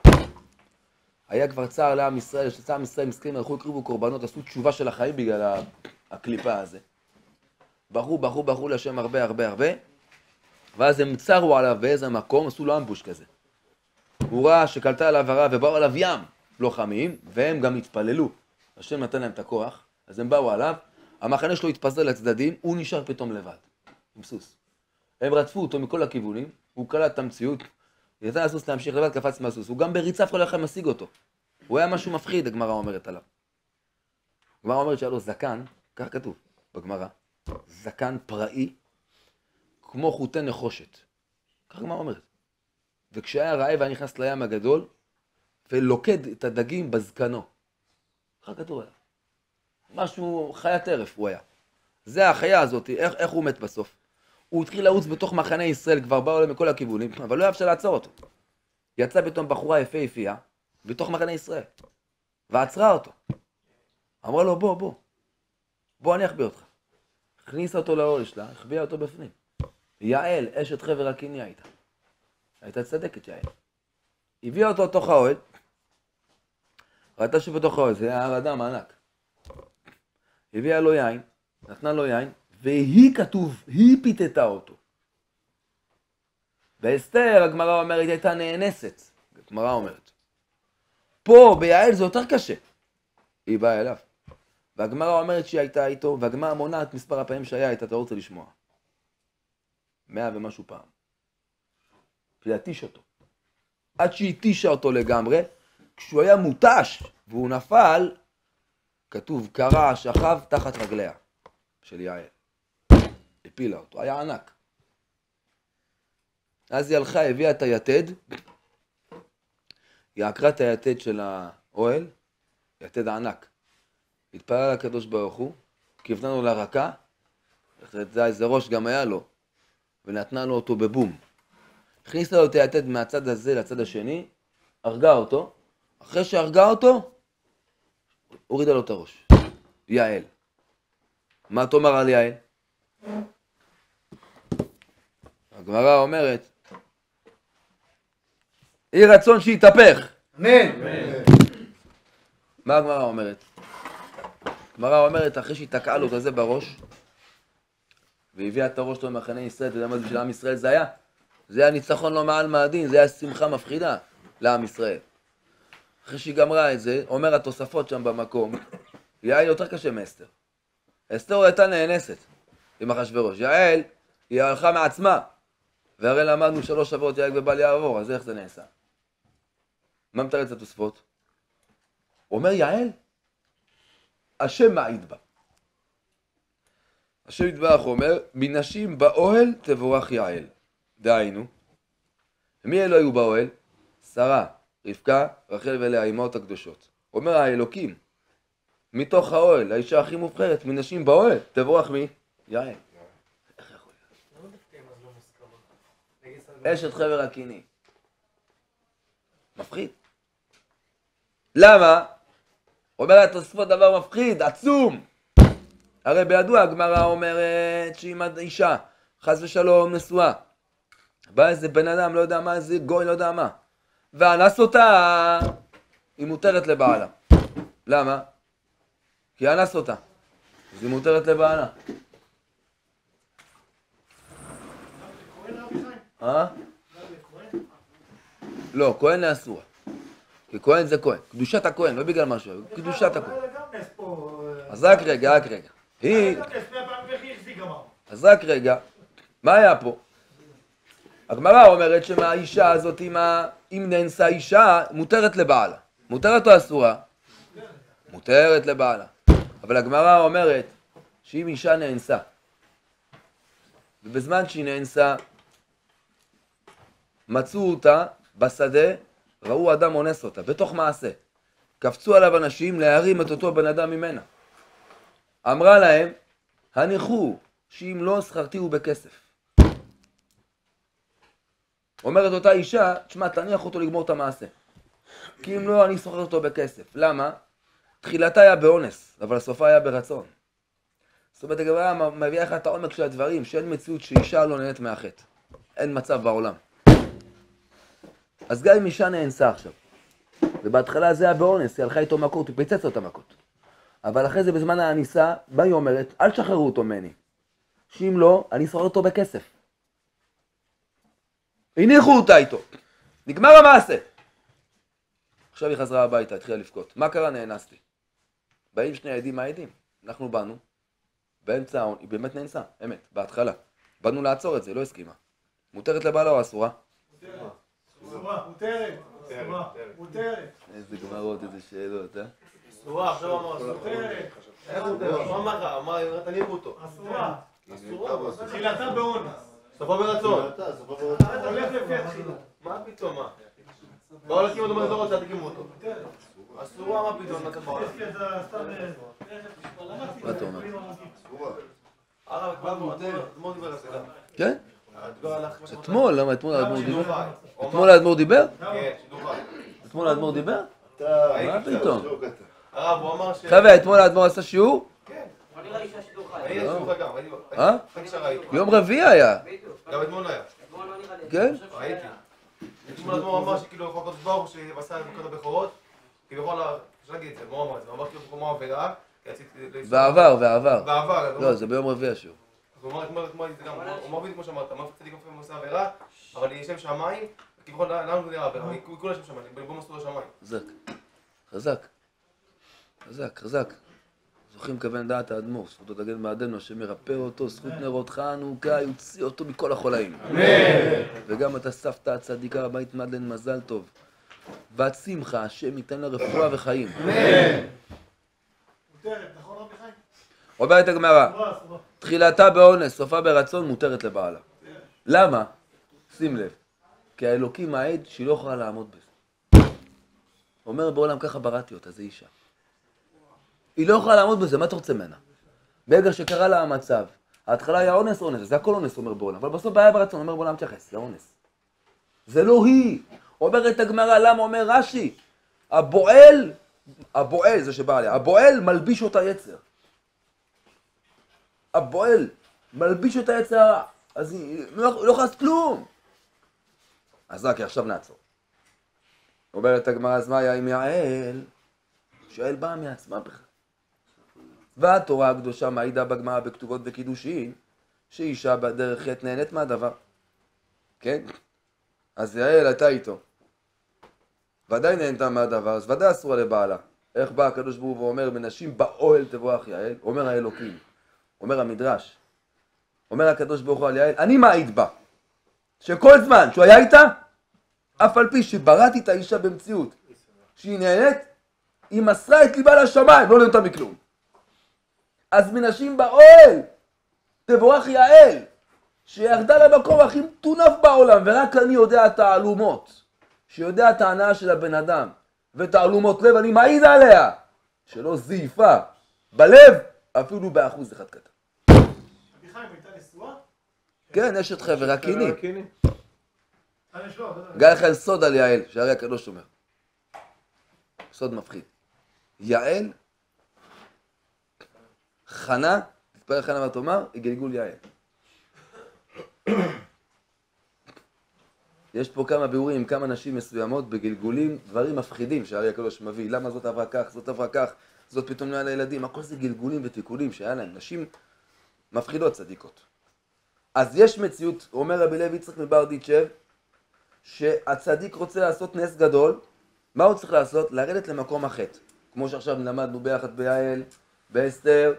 היה כבר צער לעם ישראל, שצער עם ישראל מסכנים, הלכו הקריבו קורבנות, עשו תשובה של החיים בגלל הקליפה הזה. בחרו, בחרו, בחרו להשם הרבה, הרבה, הרבה, ואז הם צרו עליו באיזה מקום, עשו לו אמבוש כזה. הוא ראה שקלטה עליו הרע ובאו עליו ים לוחמים, והם גם התפללו. השם נתן להם את הכוח, אז הם באו עליו, המחנה שלו התפזר לצדדים, הוא נשאר פתאום לבד, עם סוס. הם רדפו אותו מכל הכיוונים, הוא קלט את המציאות, יצא הסוס להמשיך לבד, קפץ מהסוס, הוא גם בריצה אף אחד לא יכול להשיג אותו. הוא היה משהו מפחיד, הגמרא אומרת עליו. הגמרא אומרת שהיה לו זקן, כך כתוב בגמרא, זקן פראי, כמו חוטי נחושת. כך הגמרא אומרת. וכשהיה רעב היה נכנס לים הגדול, ולוקד את הדגים בזקנו. כך כתוב עליו. משהו, חיה טרף הוא היה. זה החיה הזאת, איך, איך הוא מת בסוף? הוא התחיל לעוץ בתוך מחנה ישראל, כבר באו להם מכל הכיוונים, אבל לא היה אפשר לעצור אותו. יצא פתאום בחורה יפה יפייה, בתוך מחנה ישראל, ועצרה אותו. אמרה לו, בוא, בוא, בוא אני אחביא אותך. הכניסה אותו לאוהל שלה, החביאה אותו בפנים. יעל, אשת חבר הקיני הייתה. הייתה צדקת יעל. הביאה אותו לתוך האוהל, ראתה שבתוך האוהל, זה היה הר אדם ענק. הביאה לו יין, נתנה לו יין, והיא כתוב, היא פיתתה אותו. ואסתר, הגמרא אומרת, היא הייתה נאנסת. הגמרא אומרת. פה, ביעל זה יותר קשה. היא באה אליו. והגמרא אומרת שהיא הייתה איתו, והגמרא מונעת מספר הפעמים שהיה איתה, אתה רוצה לשמוע. מאה ומשהו פעם. להתיש אותו. עד שהיא התישה אותו לגמרי, כשהוא היה מוטש והוא נפל, כתוב, קרע, שכב תחת רגליה של יעל. הפילה אותו, היה ענק. אז היא הלכה, הביאה את היתד, היא עקרה את היתד של האוהל, יתד ענק. התפלל לקדוש ברוך הוא, כיוונה לו לרקה, זה איזה ראש גם היה לו, ונתנה לו אותו בבום. הכניסה לו את היתד מהצד הזה לצד השני, הרגה אותו, אחרי שהרגה אותו, הורידה לו את הראש. יעל. מה תאמר על יעל? הגמרא אומרת, יהי רצון שיתהפך. אמן. מה הגמרא אומרת? הגמרא אומרת, אחרי שהיא תקעה לו את זה בראש, והביאה את הראש שלו ממחנה ישראל, אתה יודע מה זה בשביל עם ישראל זה היה? זה היה ניצחון לא מעל מאדין, זה היה שמחה מפחידה לעם ישראל. אחרי שהיא גמרה את זה, אומר התוספות שם במקום, יעל יותר קשה מאסתר. אסתר הייתה נאנסת עם אחשוורוש. יעל, היא הלכה מעצמה. והרי למדנו שלוש שבועות יעל ובל יעבור, אז איך זה נעשה? מה מתרץ התוספות? הוא אומר יעל, השם מעיד בה. השם יתברך אומר, מנשים באוהל תבורך יעל. דהיינו, מי אלו היו באוהל? שרה, רבקה, רחל ולאה, האימהות הקדושות. אומר האלוקים, מתוך האוהל, האישה הכי מובחרת, מנשים באוהל, תבורך מי? יעל. איך יכול להיות? אשת חבר הקיני. מפחיד. למה? אומר התוספות דבר מפחיד, עצום. הרי בידוע הגמרא אומרת שאם אישה, חס ושלום נשואה, בא איזה בן אדם, לא יודע מה, איזה גוי, לא יודע מה, ואנס אותה, היא מותרת לבעלה. למה? כי אנס אותה, אז היא מותרת לבעלה. אה? לא, כהן לאסורה. כי כהן זה כהן. קדושת הכהן, לא בגלל משהו, קדושת הכהן. אז רק רגע, רק רגע. היא... אז רק רגע, מה היה פה? הגמרא אומרת שמהאישה הזאת, אם, ה... אם נאנסה אישה, מותרת לבעלה. מותרת או אסורה? מותרת לבעלה. אבל הגמרא אומרת שאם אישה נאנסה, ובזמן שהיא נאנסה, מצאו אותה בשדה, ראו אדם אונס אותה, בתוך מעשה. קפצו עליו אנשים להרים את אותו בן אדם ממנה. אמרה להם, הניחו שאם לא שכרתיהו בכסף. אומרת אותה אישה, תשמע, תניח אותו לגמור את המעשה. כי אם לא, אני שוכר אותו בכסף. למה? תחילתה היה באונס, אבל סופה היה ברצון. זאת אומרת, הגמרא מביאה לך את העומק של הדברים, שאין מציאות שאישה לא נהנית מהחטא. אין מצב בעולם. אז גם אם אישה נאנסה עכשיו, ובהתחלה זה היה באונס, היא הלכה איתו מכות, היא פיצצה אותה מכות. אבל אחרי זה בזמן האניסה, באה היא אומרת, אל תשחררו אותו ממני. שאם לא, אני שוכר אותו בכסף. הניחו אותה איתו. נגמר המעשה. עכשיו היא חזרה הביתה, התחילה לבכות. מה קרה? נאנסתי. באים שני עדים, מה העדים? אנחנו באנו, באמצע העון, היא באמת נאנסה, אמת, בהתחלה. באנו לעצור את זה, לא הסכימה. מותרת לבעלה או אסורה? אסורה, מותרת, אסורה, מותרת. איזה גמרות, איזה שאלות, אה? אסורה, עכשיו אמר אסורה. מותרת. איך הוא מותרת? מה אמר לך? אמר, תניחו אותו. אסורה. אסורה. תחילתה באונס. סופה ברצון. הולך לפי התחילה. מה פתאום, מה? באו להקים אותו באזור הזה, תקימו אותו. אסורה, מה פתאום? מה אתה בעולם? יש לי את זה סתם... מה אתה אומר? הרב, אתמול דיבר על זה גם. כן? דיבר על לך... אתמול, למה אתמול האדמו"ר דיבר? שידור חי. אתמול האדמו"ר דיבר? כן, שידור חי. אתמול האדמו"ר דיבר? מה פתאום? הרב, הוא אמר ש... חבר'ה, אתמול האדמו"ר עשה שיעור? כן. נראה לי שהשידור חי. אני שידור חי גם. אה? ראיתי שראיתי. יום רביעי היה. גם אתמול היה. אתמול לא נראה לי. כן? ראיתי. אתמול אדמו"ר אמר שכאילו יכול להיות ברוך שעשה את מכות הבכורות, כביכול, אפשר להגיד את זה, מה הוא אמר את זה? הוא אמר כאילו כמו עבירה, כי רציתי... בעבר, בעבר. בעבר, לא, זה ביום רביעי השיעור. אז הוא אמר אתמול, אתמול, זה גם, הוא אמר בדיוק כמו שאמרת, אמר צדיק לפעמים עושה עבירה, אבל היא שם שמיים, כביכול, למה זה נראה עבירה? היא כולה שם שמיים, בוא מסתור לשמיים. חזק. חזק. חזק, חזק. זוכים לכוון דעת האדמו"ר, זכותו תגן בעדנו, השם ירפא אותו, זכות נרות חנוכה, יוציא אותו מכל החולאים. אמן. וגם אתה סבתא הצדיקה הבית מדלן מזל טוב. בת שמחה, השם ייתן לה רפואה וחיים. אמן. מותרת, נכון רבי חיים? אומרת הגמרא, אסורה, אסורה. תחילתה באונס, סופה ברצון, מותרת לבעלה. למה? שים לב, כי האלוקים העד שהיא לא יכולה לעמוד בזה. אומר בעולם ככה בראתי אותה, זה אישה. היא לא יכולה לעמוד בזה, מה אתה רוצה ממנה? ברגע שקרה לה המצב, ההתחלה היה אונס, אונס, זה הכל אונס, אומר בעולם, אבל בסוף בעיה ברצון, אומר בעולם תשחס, זה אונס. זה לא היא. אומרת הגמרא, למה? אומר רש"י, הבועל, הבועל זה שבא עליה, הבועל מלביש אותה יצר. הבועל מלביש אותה יצר, אז היא לא יכולה לעשות כלום. אז רק עכשיו נעצור. אומרת הגמרא, אז מה היה עם יעל? שיעל באה מעצמה בכלל. והתורה הקדושה מעידה בגמרא בכתובות וקידושין, שאישה בדרך חטא נהנית מהדבר. כן? אז יעל הייתה איתו. ודאי נהנתה מהדבר, אז ודאי אסורה לבעלה. איך בא הקדוש ברוך הוא ואומר, בנשים באוהל תבורך יעל? אומר האלוקים, אומר המדרש, אומר הקדוש ברוך הוא על יעל, אני מעיד בה, שכל זמן שהוא היה איתה, אף על פי שבראתי את האישה במציאות, שהיא נהנית, היא מסרה את ליבה לשמיים, לא נהנתה מכלום. אז מנשים באוהל תבורך יעל, שירדה למקום הכי מטונף בעולם, ורק אני יודע את העלומות, שיודע את ההנאה של הבן אדם, ותעלומות לב, אני מעיד עליה, שלא זייפה בלב, אפילו באחוז אחד קטן. רבי חיים הייתה נשואה? כן, יש את חבר הקיני. אני יש לו, גיא לכם סוד על יעל, שהרי הקדוש אומר. סוד מפחיד. יעל, חנה, תתפלל חנה מה תאמר, היא גלגול יעל. יש פה כמה ביאורים, כמה נשים מסוימות בגלגולים, דברים מפחידים שהרי הקדוש מביא. למה זאת עברה כך, זאת עברה כך, זאת פתאום נהיה לילדים. הכל זה גלגולים ותיקולים שהיה להם. נשים מפחידות צדיקות. אז יש מציאות, אומר רבי לוי יצחק מברדיצ'ב, שהצדיק רוצה לעשות נס גדול, מה הוא צריך לעשות? לרדת למקום החטא. כמו שעכשיו למדנו ביחד ביעל, באסתר,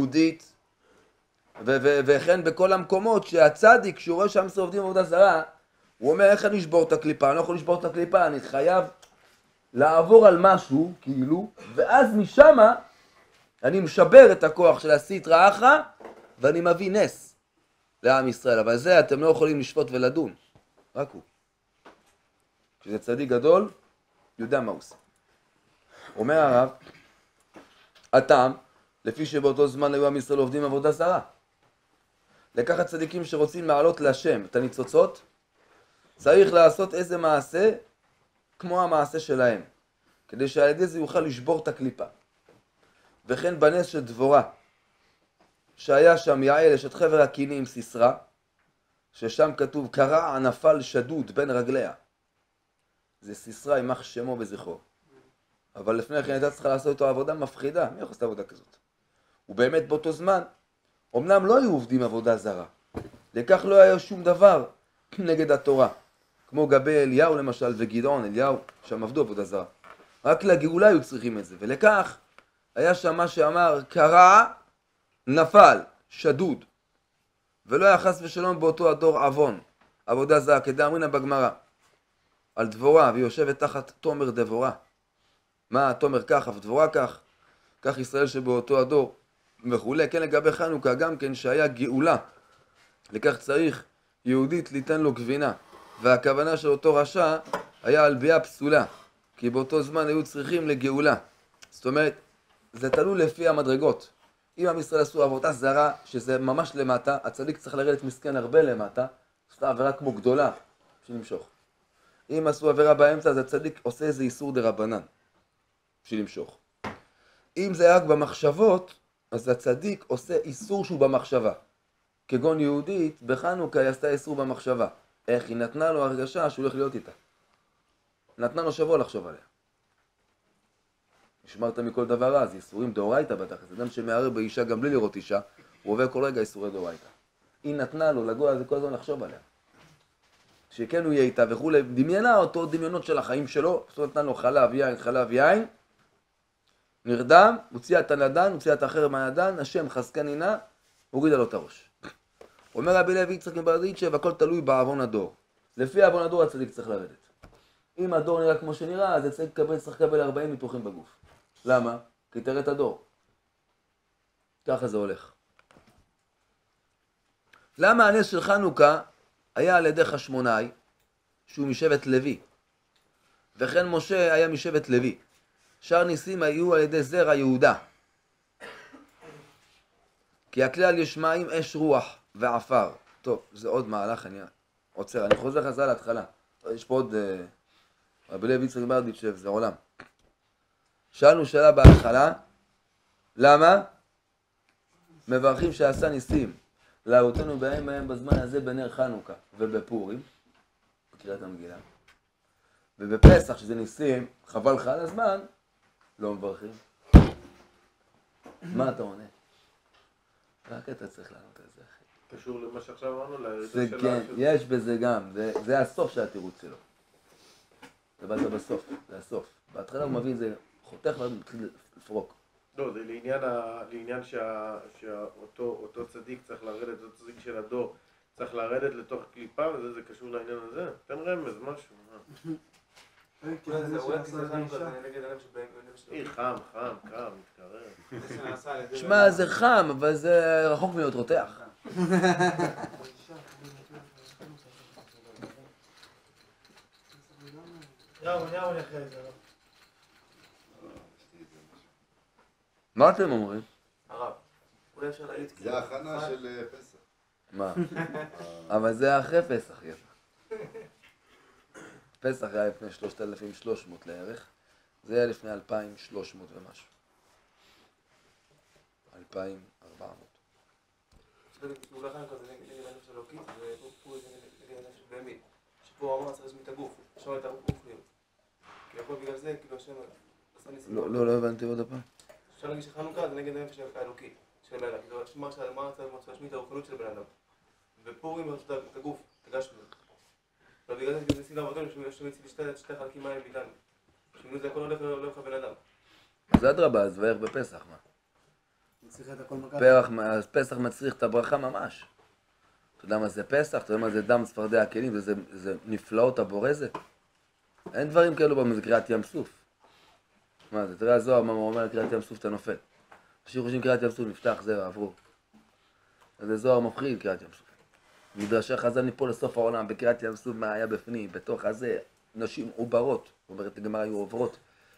ביהודית, וכן בכל המקומות שהצדיק, כשהוא רואה שם עובדים עבודה זרה, הוא אומר, איך אני אשבור את הקליפה? אני לא יכול לשבור את הקליפה, אני חייב לעבור על משהו, כאילו, ואז משמה אני משבר את הכוח של הסטרא אחרא, ואני מביא נס לעם ישראל. אבל זה אתם לא יכולים לשפוט ולדון, רק הוא. כשזה צדיק גדול, יודע מה הוא עושה. אומר הרב, הטעם, לפי שבאותו זמן היו עם ישראל עובדים עבודה זרה. לקחת צדיקים שרוצים לעלות להשם את הניצוצות, צריך לעשות איזה מעשה כמו המעשה שלהם, כדי שעל ידי זה יוכל לשבור את הקליפה. וכן בנס של דבורה, שהיה שם יעל אשת חבר הקינים סיסרא, ששם כתוב קרע נפל שדוד בין רגליה. זה סיסרא יימח שמו וזכרו. אבל לפני כן הייתה צריכה לעשות איתו עבודה מפחידה. מי יכול לעשות עבודה כזאת? ובאמת באותו זמן, אמנם לא היו עובדים עבודה זרה. לכך לא היה שום דבר נגד התורה. כמו גבי אליהו למשל וגדעון, אליהו, שם עבדו עבודה זרה. רק לגאולה היו צריכים את זה. ולכך היה שם מה שאמר קרע נפל שדוד. ולא היה חס ושלום באותו הדור עוון. עבודה זרה, כדאמרינא בגמרא. על דבורה, והיא יושבת תחת תומר דבורה. מה, תומר כך, אף דבורה כך, כך ישראל שבאותו הדור וכולי. כן, לגבי חנוכה גם כן שהיה גאולה. לכך צריך יהודית ליתן לו גבינה. והכוונה של אותו רשע היה על ביאה פסולה. כי באותו זמן היו צריכים לגאולה. זאת אומרת, זה תלוי לפי המדרגות. אם עם ישראל עשו עבודה זרה, שזה ממש למטה, הצדיק צריך לרדת מסכן הרבה למטה, זאת עבירה כמו גדולה, בשביל למשוך. אם עשו עבירה באמצע, אז הצדיק עושה איזה איסור דרבנן, בשביל למשוך. אם זה רק במחשבות, אז הצדיק עושה איסור שהוא במחשבה. כגון יהודית, בחנוכה היא עשתה איסור במחשבה. איך? היא נתנה לו הרגשה שהוא הולך להיות איתה. נתנה לו שבוע לחשוב עליה. נשמרת מכל דבר רע, אז איסורים דאורייתא בתכלס. אדם שמערער באישה גם בלי לראות אישה, הוא עובר כל רגע איסורי דאורייתא. היא נתנה לו לגוע זה כל הזמן לחשוב עליה. שכן הוא יהיה איתה וכולי, דמיינה אותו דמיונות של החיים שלו, זאת אומרת, נתן לו חלב, יין, חלב, יין, נרדם, הוציאה את הנדן, הוציאה את החרב מהנדן, השם חזקני נא, הורידה לו את הראש. אומר רבי לוי יצחק מברדיצ'ה, והכל תלוי בעוון הדור. לפי עוון הדור הצדיק צריך לרדת. אם הדור נראה כמו שנראה, אז הצדיק קבל, צריך לקבל ארבעים ניתוחים בגוף. למה? כי תראה את הדור. ככה זה הולך. למה הנס של חנוכה היה על ידי חשמונאי, שהוא משבט לוי, וכן משה היה משבט לוי. שאר ניסים היו על ידי זרע יהודה. כי הכלל יש מים, אש רוח ועפר. טוב, זה עוד מהלך, אני עוצר, אני חוזר חזרה להתחלה. יש פה עוד uh, רבי לוי יצחק מברדיצ'ה, זה עולם. שאלנו שאלה בהתחלה, למה? מברכים שעשה ניסים. להראותנו בהם בהם בזמן הזה בנר חנוכה ובפורים, בקריאת המגילה. ובפסח, שזה ניסים, חבל לך על הזמן, לא מברכים. מה אתה עונה? רק אתה צריך לענות על זה, אחי. קשור למה שעכשיו אמרנו, זה כן, יש בזה גם, זה, זה הסוף של התירוץ שלו. זה באת בסוף, זה הסוף. בהתחלה הוא מביא את זה, חותך ואז מתחיל לפרוק. לא, זה לעניין, ה... לעניין שה... שאותו אותו צדיק צריך לרדת, אותו צדיק של הדור צריך לרדת לתוך קליפה, וזה זה קשור לעניין הזה. תן רמז, משהו. אולי זה חנוכה, זה נגד הלב שבהם... אי, חם, חם, קר, מתקרב. שמע, זה חם, אבל זה רחוק מאוד רותח. יאו, יאו, אחרי זה, לא. מה אתם אומרים? הרב, אולי אפשר להגיד... זה ההכנה של פסח. מה? אבל זה אחרי פסח, יפה. פסח היה לפני שלושת אלפים ושלוש מאות לערך, זה היה לפני אלפיים ושלוש מאות ומשהו. אלפיים וארבע מאות. אולי חנוכה זה נגד הנפש אלוקית, ופה זה נגד הנפש בהמית. שפה הוא אמר צריך להזמין את הגוף, עכשיו את הגוף להיות. כי יכול בגלל זה, כאילו השם עשה ניסים. לא, לא, לא הבנתי עוד הפעם. אפשר להגיד שחנוכה זה נגד הנפש האלוקית של בן אדם. כאילו, מה שאמרת, רוצה להשמיד את הרוחנות של בן אדם. ופורים יש את הגוף, את הגשמי. ובגלל זה ניסים לעבודון, שהוא מציל שתי חלקים מים מאיתנו. שמינו זה הכל הולך להולך לבן אדם. אז אדרבה, אז ואיך בפסח, מה? פסח מצריך את הברכה ממש. אתה יודע מה זה פסח? אתה יודע מה זה דם צפרדע הכלים? זה, זה, זה נפלאות הבורא זה? אין דברים כאלו בקריאת ים סוף. מה זה? תראה הזוהר, מה הוא אומר קריאת ים סוף אתה נופל. אנשים חושבים קריאת ים סוף נפתח, זהו, עברו. אז זה זוהר מפחיד קריאת ים סוף. מדרשי חז"ל מפה לסוף העולם, בקריאת ים סוף מה היה בפנים, בתוך הזה, נשים עוברות, זאת אומרת, לגמרי היו עוברות.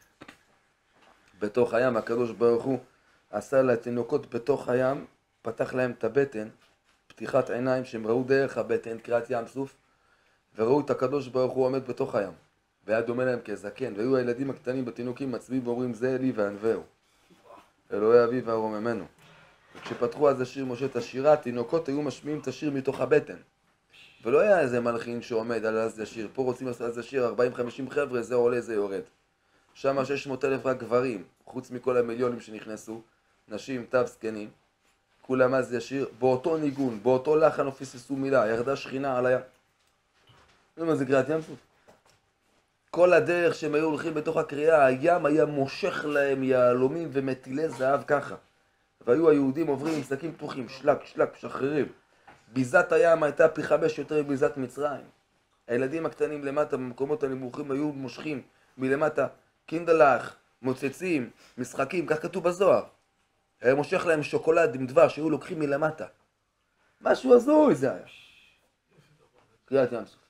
בתוך הים, הקדוש ברוך הוא עשה לתינוקות בתוך הים, פתח להם את הבטן, פתיחת עיניים שהם ראו דרך הבטן, קריאת ים סוף, וראו את הקדוש ברוך הוא עומד בתוך הים, והיה דומה להם כזקן, והיו הילדים הקטנים בתינוקים מצביעים ואומרים זה אלי וענווהו, אלוהי אבי וארוממנו. וכשפתחו אז השיר משה את השירה, התינוקות היו משמיעים את השיר מתוך הבטן. ולא היה איזה מלחין שעומד על אז השיר, פה רוצים לעשות אז השיר ארבעים חמישים חבר'ה, זה עולה זה יורד. שם שש מאות אלף רק גברים, חוץ מכל המיליונים שנכנסו, נשים, טף, זקנים. כולם אז ישיר, באותו ניגון, באותו לחן הופיססו מילה, ירדה שכינה על הים. זה מה זה קריאת ים סוף? כל הדרך שהם היו הולכים בתוך הקריאה, הים היה מושך להם יהלומים ומטילי זהב ככה. והיו היהודים עוברים עם שקים פתוחים, שלק, שלק, משחררים. ביזת הים הייתה פי חמש יותר מביזת מצרים. הילדים הקטנים למטה, במקומות הנמוכים, היו מושכים מלמטה קינדלח, מוצצים, משחקים, כך כתוב בזוהר. היה מושך להם שוקולד עם דבש, שהיו לוקחים מלמטה. משהו הזוי זה היה. קריאת ים סוף.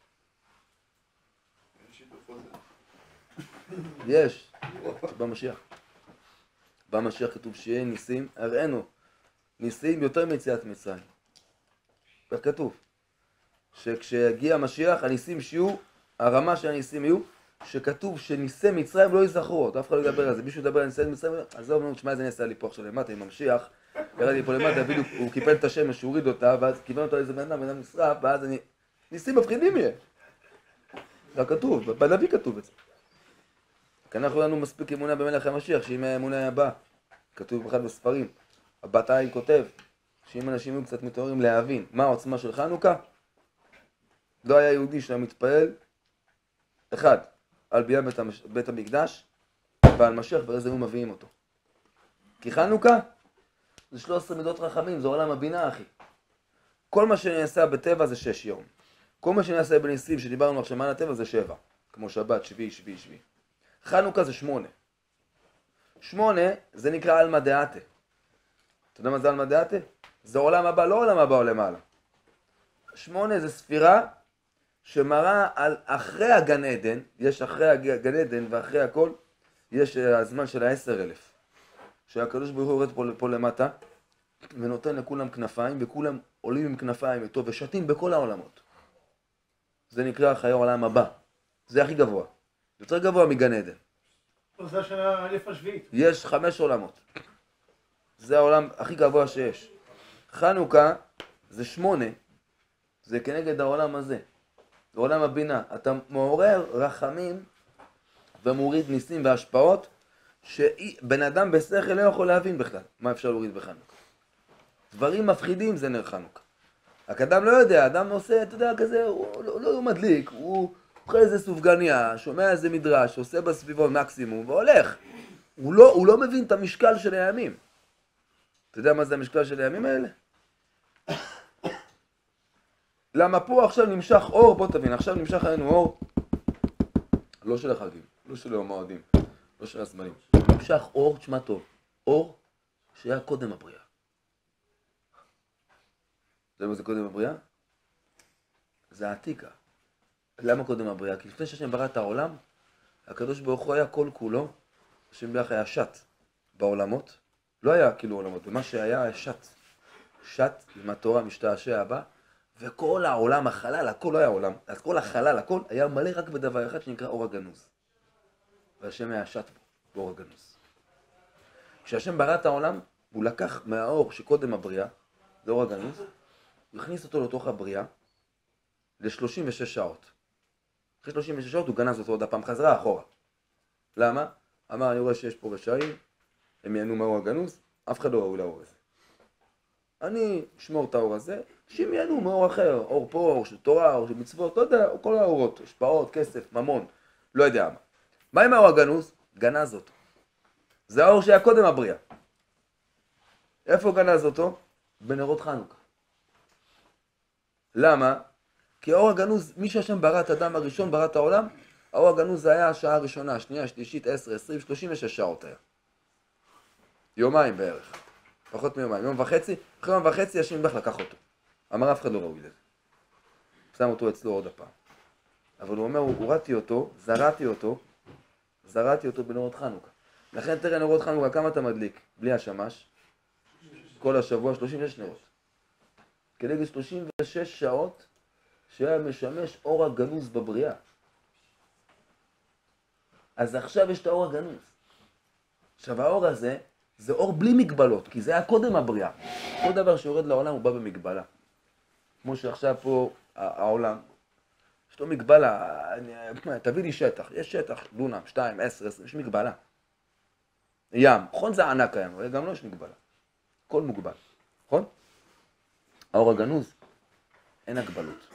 יש, במשיח. במשיח כתוב שיהיה ניסים, הראינו, ניסים יותר מיציאת מצרים. כך כתוב, שכשיגיע המשיח, הניסים שיהיו, הרמה של הניסים יהיו, שכתוב שניסי מצרים לא ייזכרו, אף אחד לא ידבר על זה, מישהו ידבר על ניסי מצרים, אז זהו, תשמע איזה ניסה לי פה עכשיו למטה, עם המשיח, ירד לי פה למטה, בדיוק, הוא קיפל את השמש, הוא הוריד אותה, ואז כיוון אותו לאיזה בן אדם, בן אדם נשרף, ואז אני, ניסים מפחידים יהיה. זה כתוב, בנביא כתוב את זה. כי אנחנו לנו מספיק אמונה במלך המשיח, שאם האמונה הבאה, כתוב באחד בספרים, הבת עין כותב, שאם אנשים היו קצת מתעוררים להבין מה העוצמה של חנוכה, לא היה יהודי שהיה מתפעל, אחד, על בניין בית, המש... בית המקדש, ועל משיח, ואיזה היו מביאים אותו. כי חנוכה זה שלוש עשרה מידות רחמים, זה עולם הבינה, אחי. כל מה שנעשה בטבע זה שש יום. כל מה שנעשה בניסים שדיברנו עכשיו מה הטבע זה שבע, כמו שבת, שביעי, שביעי, שביעי. חנוכה זה שמונה. שמונה זה נקרא אלמא דעתה. אתה יודע מה זה אלמא דעתה? זה עולם הבא, לא עולם הבא או למעלה. שמונה זה ספירה שמראה על אחרי הגן עדן, יש אחרי הגן עדן ואחרי הכל, יש הזמן של העשר אלף. שהקדוש ברוך הוא יורד פה, פה למטה, ונותן לכולם כנפיים, וכולם עולים עם כנפיים איתו, ושתים בכל העולמות. זה נקרא חיי העולם הבא. זה הכי גבוה. יותר גבוה מגן עדן. זה השנה אלף השביעית. יש חמש עולמות. זה העולם הכי גבוה שיש. חנוכה זה שמונה, זה כנגד העולם הזה. זה עולם הבינה. אתה מעורר רחמים ומוריד ניסים והשפעות, שבן אדם בשכל לא יכול להבין בכלל מה אפשר להוריד בחנוכה. דברים מפחידים זה נר חנוכה. רק אדם לא יודע, אדם עושה, אתה יודע, כזה, הוא לא, לא מדליק, הוא אוכל איזה סופגניה, שומע איזה מדרש, עושה בסביבון מקסימום והולך. הוא לא, הוא לא מבין את המשקל של הימים. אתה יודע מה זה המשקל של הימים האלה? למה פה עכשיו נמשך אור, בוא תבין, עכשיו נמשך עלינו אור, לא של החגים, לא של המועדים, לא של הזמנים. נמשך אור, תשמע טוב, אור שהיה קודם הבריאה. זה מה זה קודם הבריאה? זה העתיקה. למה קודם הבריאה? כי לפני שהשם ברא את העולם, הקדוש ברוך הוא היה כל כולו, השם ביחד היה שט בעולמות, לא היה כאילו עולמות, ומה שהיה היה שט. שט עם התורה משתעשע הבא, וכל העולם, החלל, הכל לא היה עולם, אז כל החלל, הכל היה מלא רק בדבר אחד שנקרא אור הגנוז. והשם היה שט בו, באור הגנוז. כשהשם ברא את העולם, הוא לקח מהאור שקודם הבריאה, זה אור הגנוז, הוא הכניס אותו לתוך הבריאה ל-שלושים ושש שעות. אחרי שלושים ושש שעות הוא גנז אותו עוד הפעם חזרה אחורה. למה? אמר, אני רואה שיש פה רשעים, הם ייהנו מהאור הגנוז, אף אחד לא ראוי לאור הזה. אני אשמור את האור הזה, שהם ייהנו מאור אחר, אור פה, אור של תורה, אור של מצוות, לא יודע, כל האורות, השפעות, כסף, ממון, לא יודע מה. מה עם האור הגנוז? גנז אותו. זה האור שהיה קודם הבריאה. איפה גנז אותו? בנרות חנוכה. למה? כי האור הגנוז, מי שהשם ברא את האדם הראשון, ברא את העולם, האור הגנוז זה היה השעה הראשונה, השנייה, השלישית, עשר, עשרים, שלושים ושש שעות היה. יומיים בערך. פחות מיומיים. יום וחצי, אחרי יום וחצי השם נדבך לקח אותו. אמר אף אחד לא ראוי לזה. שם אותו אצלו עוד הפעם. אבל הוא אומר, הורדתי אותו, זרעתי אותו, זרעתי אותו בנרות חנוכה. לכן תראה נרות חנוכה, כמה אתה מדליק? בלי השמש? כל השבוע שלושים ושש נרות. כנגד שלושים ושש שעות שהיה משמש אור הגנוז בבריאה. אז עכשיו יש את האור הגנוז. עכשיו האור הזה, זה אור בלי מגבלות, כי זה היה קודם הבריאה. כל דבר שיורד לעולם הוא בא במגבלה. כמו שעכשיו פה העולם, יש לו מגבלה, אני, תביא לי שטח, יש שטח, דונם, שתיים, עשר, עשר, יש מגבלה. ים, נכון זה ענק היום, אבל גם לא יש מגבלה. הכל מוגבל, נכון? האור הגנוז, אין הגבלות.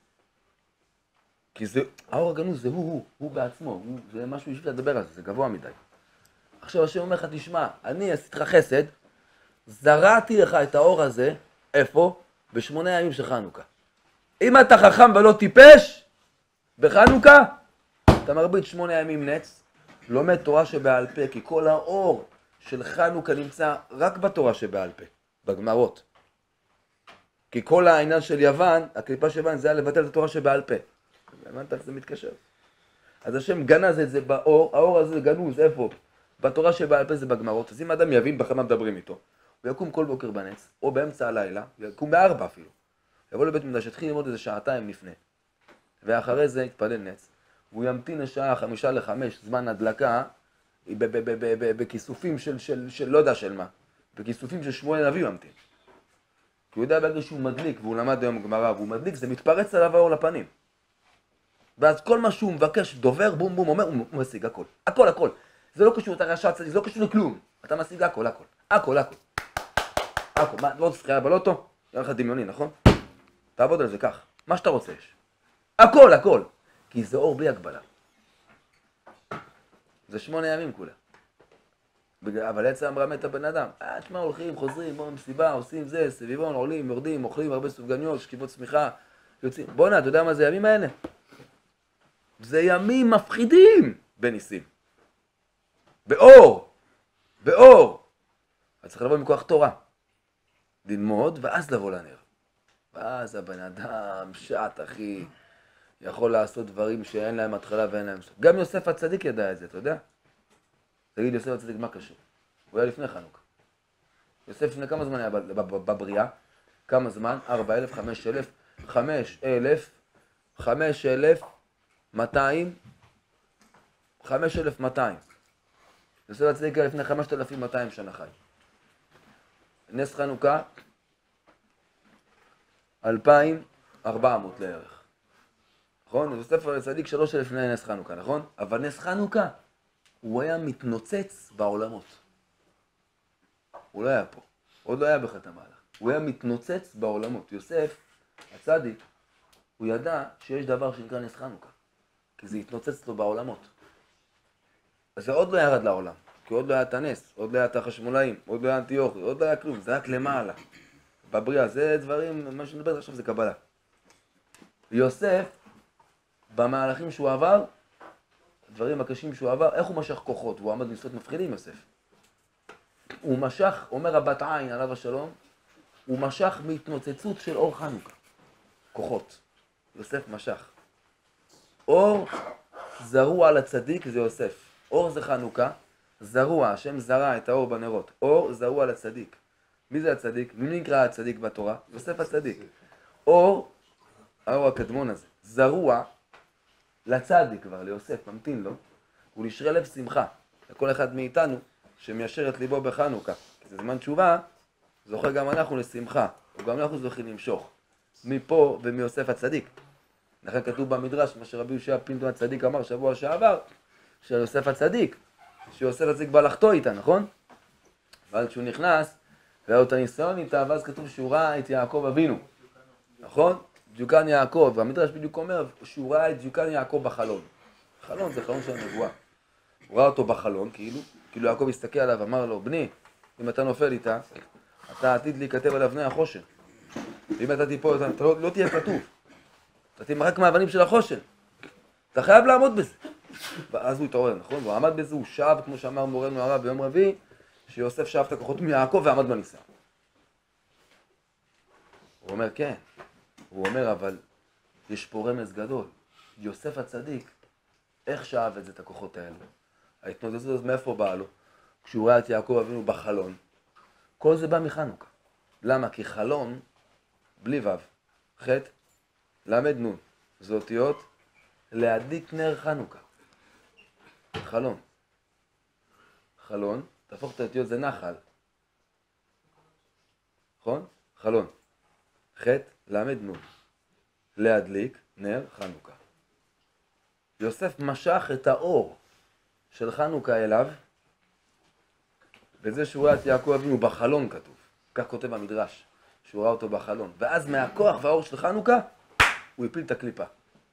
כי זה, האור הגנוז זה הוא, הוא, הוא בעצמו, הוא, זה משהו בשביל לדבר על זה, זה גבוה מדי. עכשיו השם אומר לך, תשמע, אני עשיתי לך חסד, זרעתי לך את האור הזה, איפה? בשמונה ימים של חנוכה. אם אתה חכם ולא טיפש, בחנוכה, אתה מרביץ שמונה ימים נץ, לומד תורה שבעל פה, כי כל האור של חנוכה נמצא רק בתורה שבעל פה, בגמרות. כי כל העניין של יוון, הקליפה של יוון, זה היה לבטל את התורה שבעל פה. הבנת איך זה מתקשר? אז השם גנז את זה באור, האור הזה גנוז, איפה? בתורה שבעל פה זה בגמרות. אז אם אדם יבין בכמה מדברים איתו, הוא יקום כל בוקר בנץ, או באמצע הלילה, יקום בארבע אפילו. יבוא לבית מקדש, יתחיל ללמוד איזה שעתיים לפני. ואחרי זה יתפלל נץ. והוא ימתין לשעה חמישה לחמש, זמן הדלקה, בכיסופים של, של, של לא יודע של מה. בכיסופים של שמואל הנביא הוא ימתין. כי הוא יודע ברגע שהוא מדליק, והוא למד היום גמרא, והוא מדליק, זה מתפרץ עליו האור לפנים. ואז כל מה שהוא מבקש, דובר, בום בום, אומר, הוא משיג הכל. הכל, הכל. זה לא קשור, אתה רשע צדיק, זה לא קשור לכלום. אתה משיג הכל, הכל. הכל, הכל. הכל. מה, לא תזכייה בלוטו? יהיה לך דמיוני, נכון? תעבוד על זה כך. מה שאתה רוצה יש. הכל, הכל. כי זה אור בלי הגבלה. זה שמונה ימים כולה. אבל עצם אמרה מת הבן אדם. אה, תשמע, הולכים, חוזרים, בואו מסיבה, עושים זה, סביבון, עולים, יורדים, אוכלים הרבה סופגניות, שכיבות צמיחה, יוצאים. בוא'נה, אתה יודע מה זה ימים האלה? זה ימים מפחידים בניסים. באור. באור. אז צריך לבוא מכוח תורה. ללמוד, ואז לבוא לנר. ואז הבן אדם, שעת אחי, יכול לעשות דברים שאין להם התחלה ואין להם סוף. גם יוסף הצדיק ידע את זה, אתה יודע? תגיד, יוסף הצדיק, מה קשור? הוא היה לפני חנוכה. יוסף לפני כמה זמן היה בבריאה? כמה זמן? ארבע אלף, חמש אלף, חמש אלף, חמש אלף, מאתיים, חמש אלף מאתיים. יוסף הצדיק היה לפני חמשת אלפים מאתיים שנה חי. נס חנוכה, אלפיים ארבע מאות לערך. נכון? יוסף הצדיק שלוש אלף לפני נס חנוכה, נכון? אבל נס חנוכה, הוא היה מתנוצץ בעולמות. הוא לא היה פה. עוד לא היה בחטא המהלך. הוא היה מתנוצץ בעולמות. יוסף הצדיק, הוא ידע שיש דבר שנקרא נס חנוכה. כי זה התנוצץ לו בעולמות. אז זה עוד לא ירד לעולם. כי עוד לא היה את הנס, עוד לא היה את החשמולאים, עוד לא היה אנטיוכי, עוד לא היה כלום. זה רק למעלה. בבריאה, זה דברים, מה שנדבר עכשיו זה קבלה. יוסף, במהלכים שהוא עבר, הדברים הקשים שהוא עבר, איך הוא משך כוחות? והוא עמד ניסות מפחידים, יוסף. הוא משך, אומר הבת עין עליו השלום, הוא משך מהתנוצצות של אור חנוכה. כוחות. יוסף משך. אור זרוע לצדיק זה יוסף. אור זה חנוכה, זרוע, השם זרע את האור בנרות. אור זרוע לצדיק. מי זה הצדיק? מי נקרא הצדיק בתורה? יוסף הצדיק. אור, האור הקדמון הזה, זרוע לצדיק כבר, ליוסף, ממתין לו, הוא לשרי לב שמחה, לכל אחד מאיתנו שמיישר את ליבו בחנוכה. כי זה זמן תשובה, זוכה גם אנחנו לשמחה, וגם אנחנו זוכים למשוך, מפה ומיוסף הצדיק. לכן כתוב במדרש, מה שרבי יהושע פינטו הצדיק אמר שבוע שעבר, של יוסף הצדיק, שיוסף הצדיק בא לחטוא איתה, נכון? ואז כשהוא נכנס, והיה את הניסיון איתה, ואז כתוב שהוא ראה את יעקב אבינו, נכון? דיוקן יעקב, והמדרש בדיוק אומר שהוא ראה את דיוקן יעקב בחלון. חלון זה חלון של הנבואה. הוא ראה אותו בחלון, כאילו, כאילו יעקב הסתכל עליו, אמר לו, בני, אם אתה נופל איתה, אתה עתיד להיכתב על אבני החושן. ואם אתה תיפול, אתה לא, לא תהיה כתוב. אתה תמרק מהאבנים של החושן. אתה חייב לעמוד בזה. ואז הוא התעורר, נכון? הוא עמד בזה, הוא שב, כמו שאמר מורנו הרב ביום רביעי, שיוסף שאב את הכוחות מיעקב ועמד בניסה. הוא אומר, כן. הוא אומר, אבל יש פה רמז גדול. יוסף הצדיק, איך שאב את זה, את הכוחות האלה? ההתנודדות הזאת מאיפה באה לו? כשהוא ראה את יעקב אבינו בחלון. כל זה בא מחנוכה. למה? כי חלון, בלי וו, חטא, למד נון. זה אותיות להדליק נר חנוכה. חלון. חלון, תהפוך את האותיות, זה נחל. נכון? חלון. חטא, למד נון. להדליק נר חנוכה. יוסף משך את האור של חנוכה אליו, בזה שהוא ראה את יעקב אבינו בחלון כתוב. כך כותב המדרש, שהוא ראה אותו בחלון. ואז מהכוח והאור של חנוכה, הוא הפיל את הקליפה.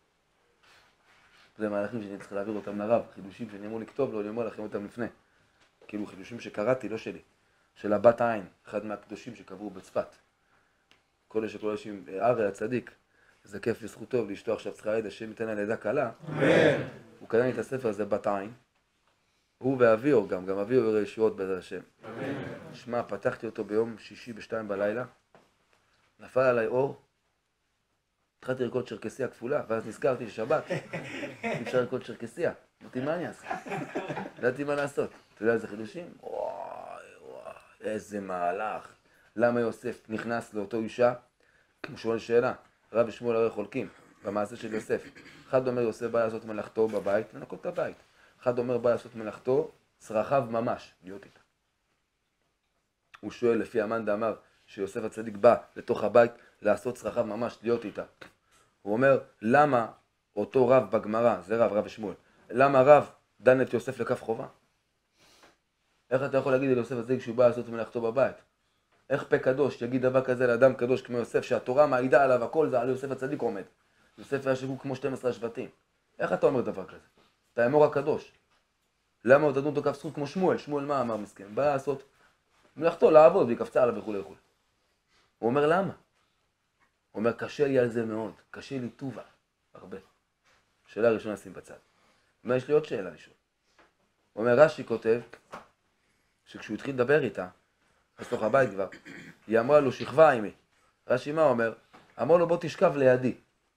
זה מהלכים שאני צריך להעביר אותם לרב, חידושים שאני אמור לכתוב לו, אני אומר לכם אותם לפני. כאילו חידושים שקראתי, לא שלי. של הבת העין, אחד מהקדושים שקברו בצפת. כל אלה שכל אנשים, ארי הצדיק, זה כיף לזכותו, לאשתו עכשיו צריכה לידה, השם ייתן לה לידה קלה. אמן. הוא קדם לי את הספר הזה, בת העין. הוא ואביו גם, גם אביו יראה ישועות בעזרת השם. אמן. שמע, פתחתי אותו ביום שישי בשתיים בלילה, נפל עליי אור, התחלתי לרקוד צ'רקסיה כפולה, ואז נזכרתי ששבת, אי אפשר לרקוד צ'רקסיה. אמרתי, מה אני אעשה? ידעתי מה לעשות. אתה יודע איזה חידושים? וואי, וואי, איזה מהלך. למה יוסף נכנס לאותו אישה? הוא שואל שאלה, רב ושמואל הרי חולקים, במעשה של יוסף. אחד אומר יוסף בא לעשות מלאכתו בבית, לנקות את הבית. אחד אומר בא לעשות מלאכתו, צרכיו ממש, להיות איתה. הוא שואל, לפי המאן דאמר, שיוסף הצדיק בא לתוך הבית לעשות צרכיו ממש, להיות איתה. הוא אומר, למה אותו רב בגמרא, זה רב, רב ושמואל, למה רב דן את יוסף לכף חובה? איך אתה יכול להגיד ליוסף הצדיק שהוא בא לעשות מלאכתו בבית? איך פה קדוש יגיד דבר כזה לאדם קדוש כמו יוסף, שהתורה מעידה עליו הכל, זה על יוסף הצדיק עומד. יוסף היה שגור כמו שתים עשרה שבטים. איך אתה אומר דבר כזה? אתה אמור הקדוש. למה הוא תדון אותו כף זכות כמו שמואל? שמואל מה אמר מסכן? בא לעשות מלאכתו, לעבוד, והיא קפצה עליו וכו' וכו'. הוא אומר למה? הוא אומר קשה לי על זה מאוד, קשה לי טובה, הרבה. שאלה ראשונה שים בצד. מה יש לי עוד שאלה לשאול? הוא אומר רש"י כותב, שכשהוא התחיל לדבר איתה, בתוך הבית כבר, היא אמרה לו שכבה עימי. רש"י מה אומר? אמר לו בוא תשכב לידי.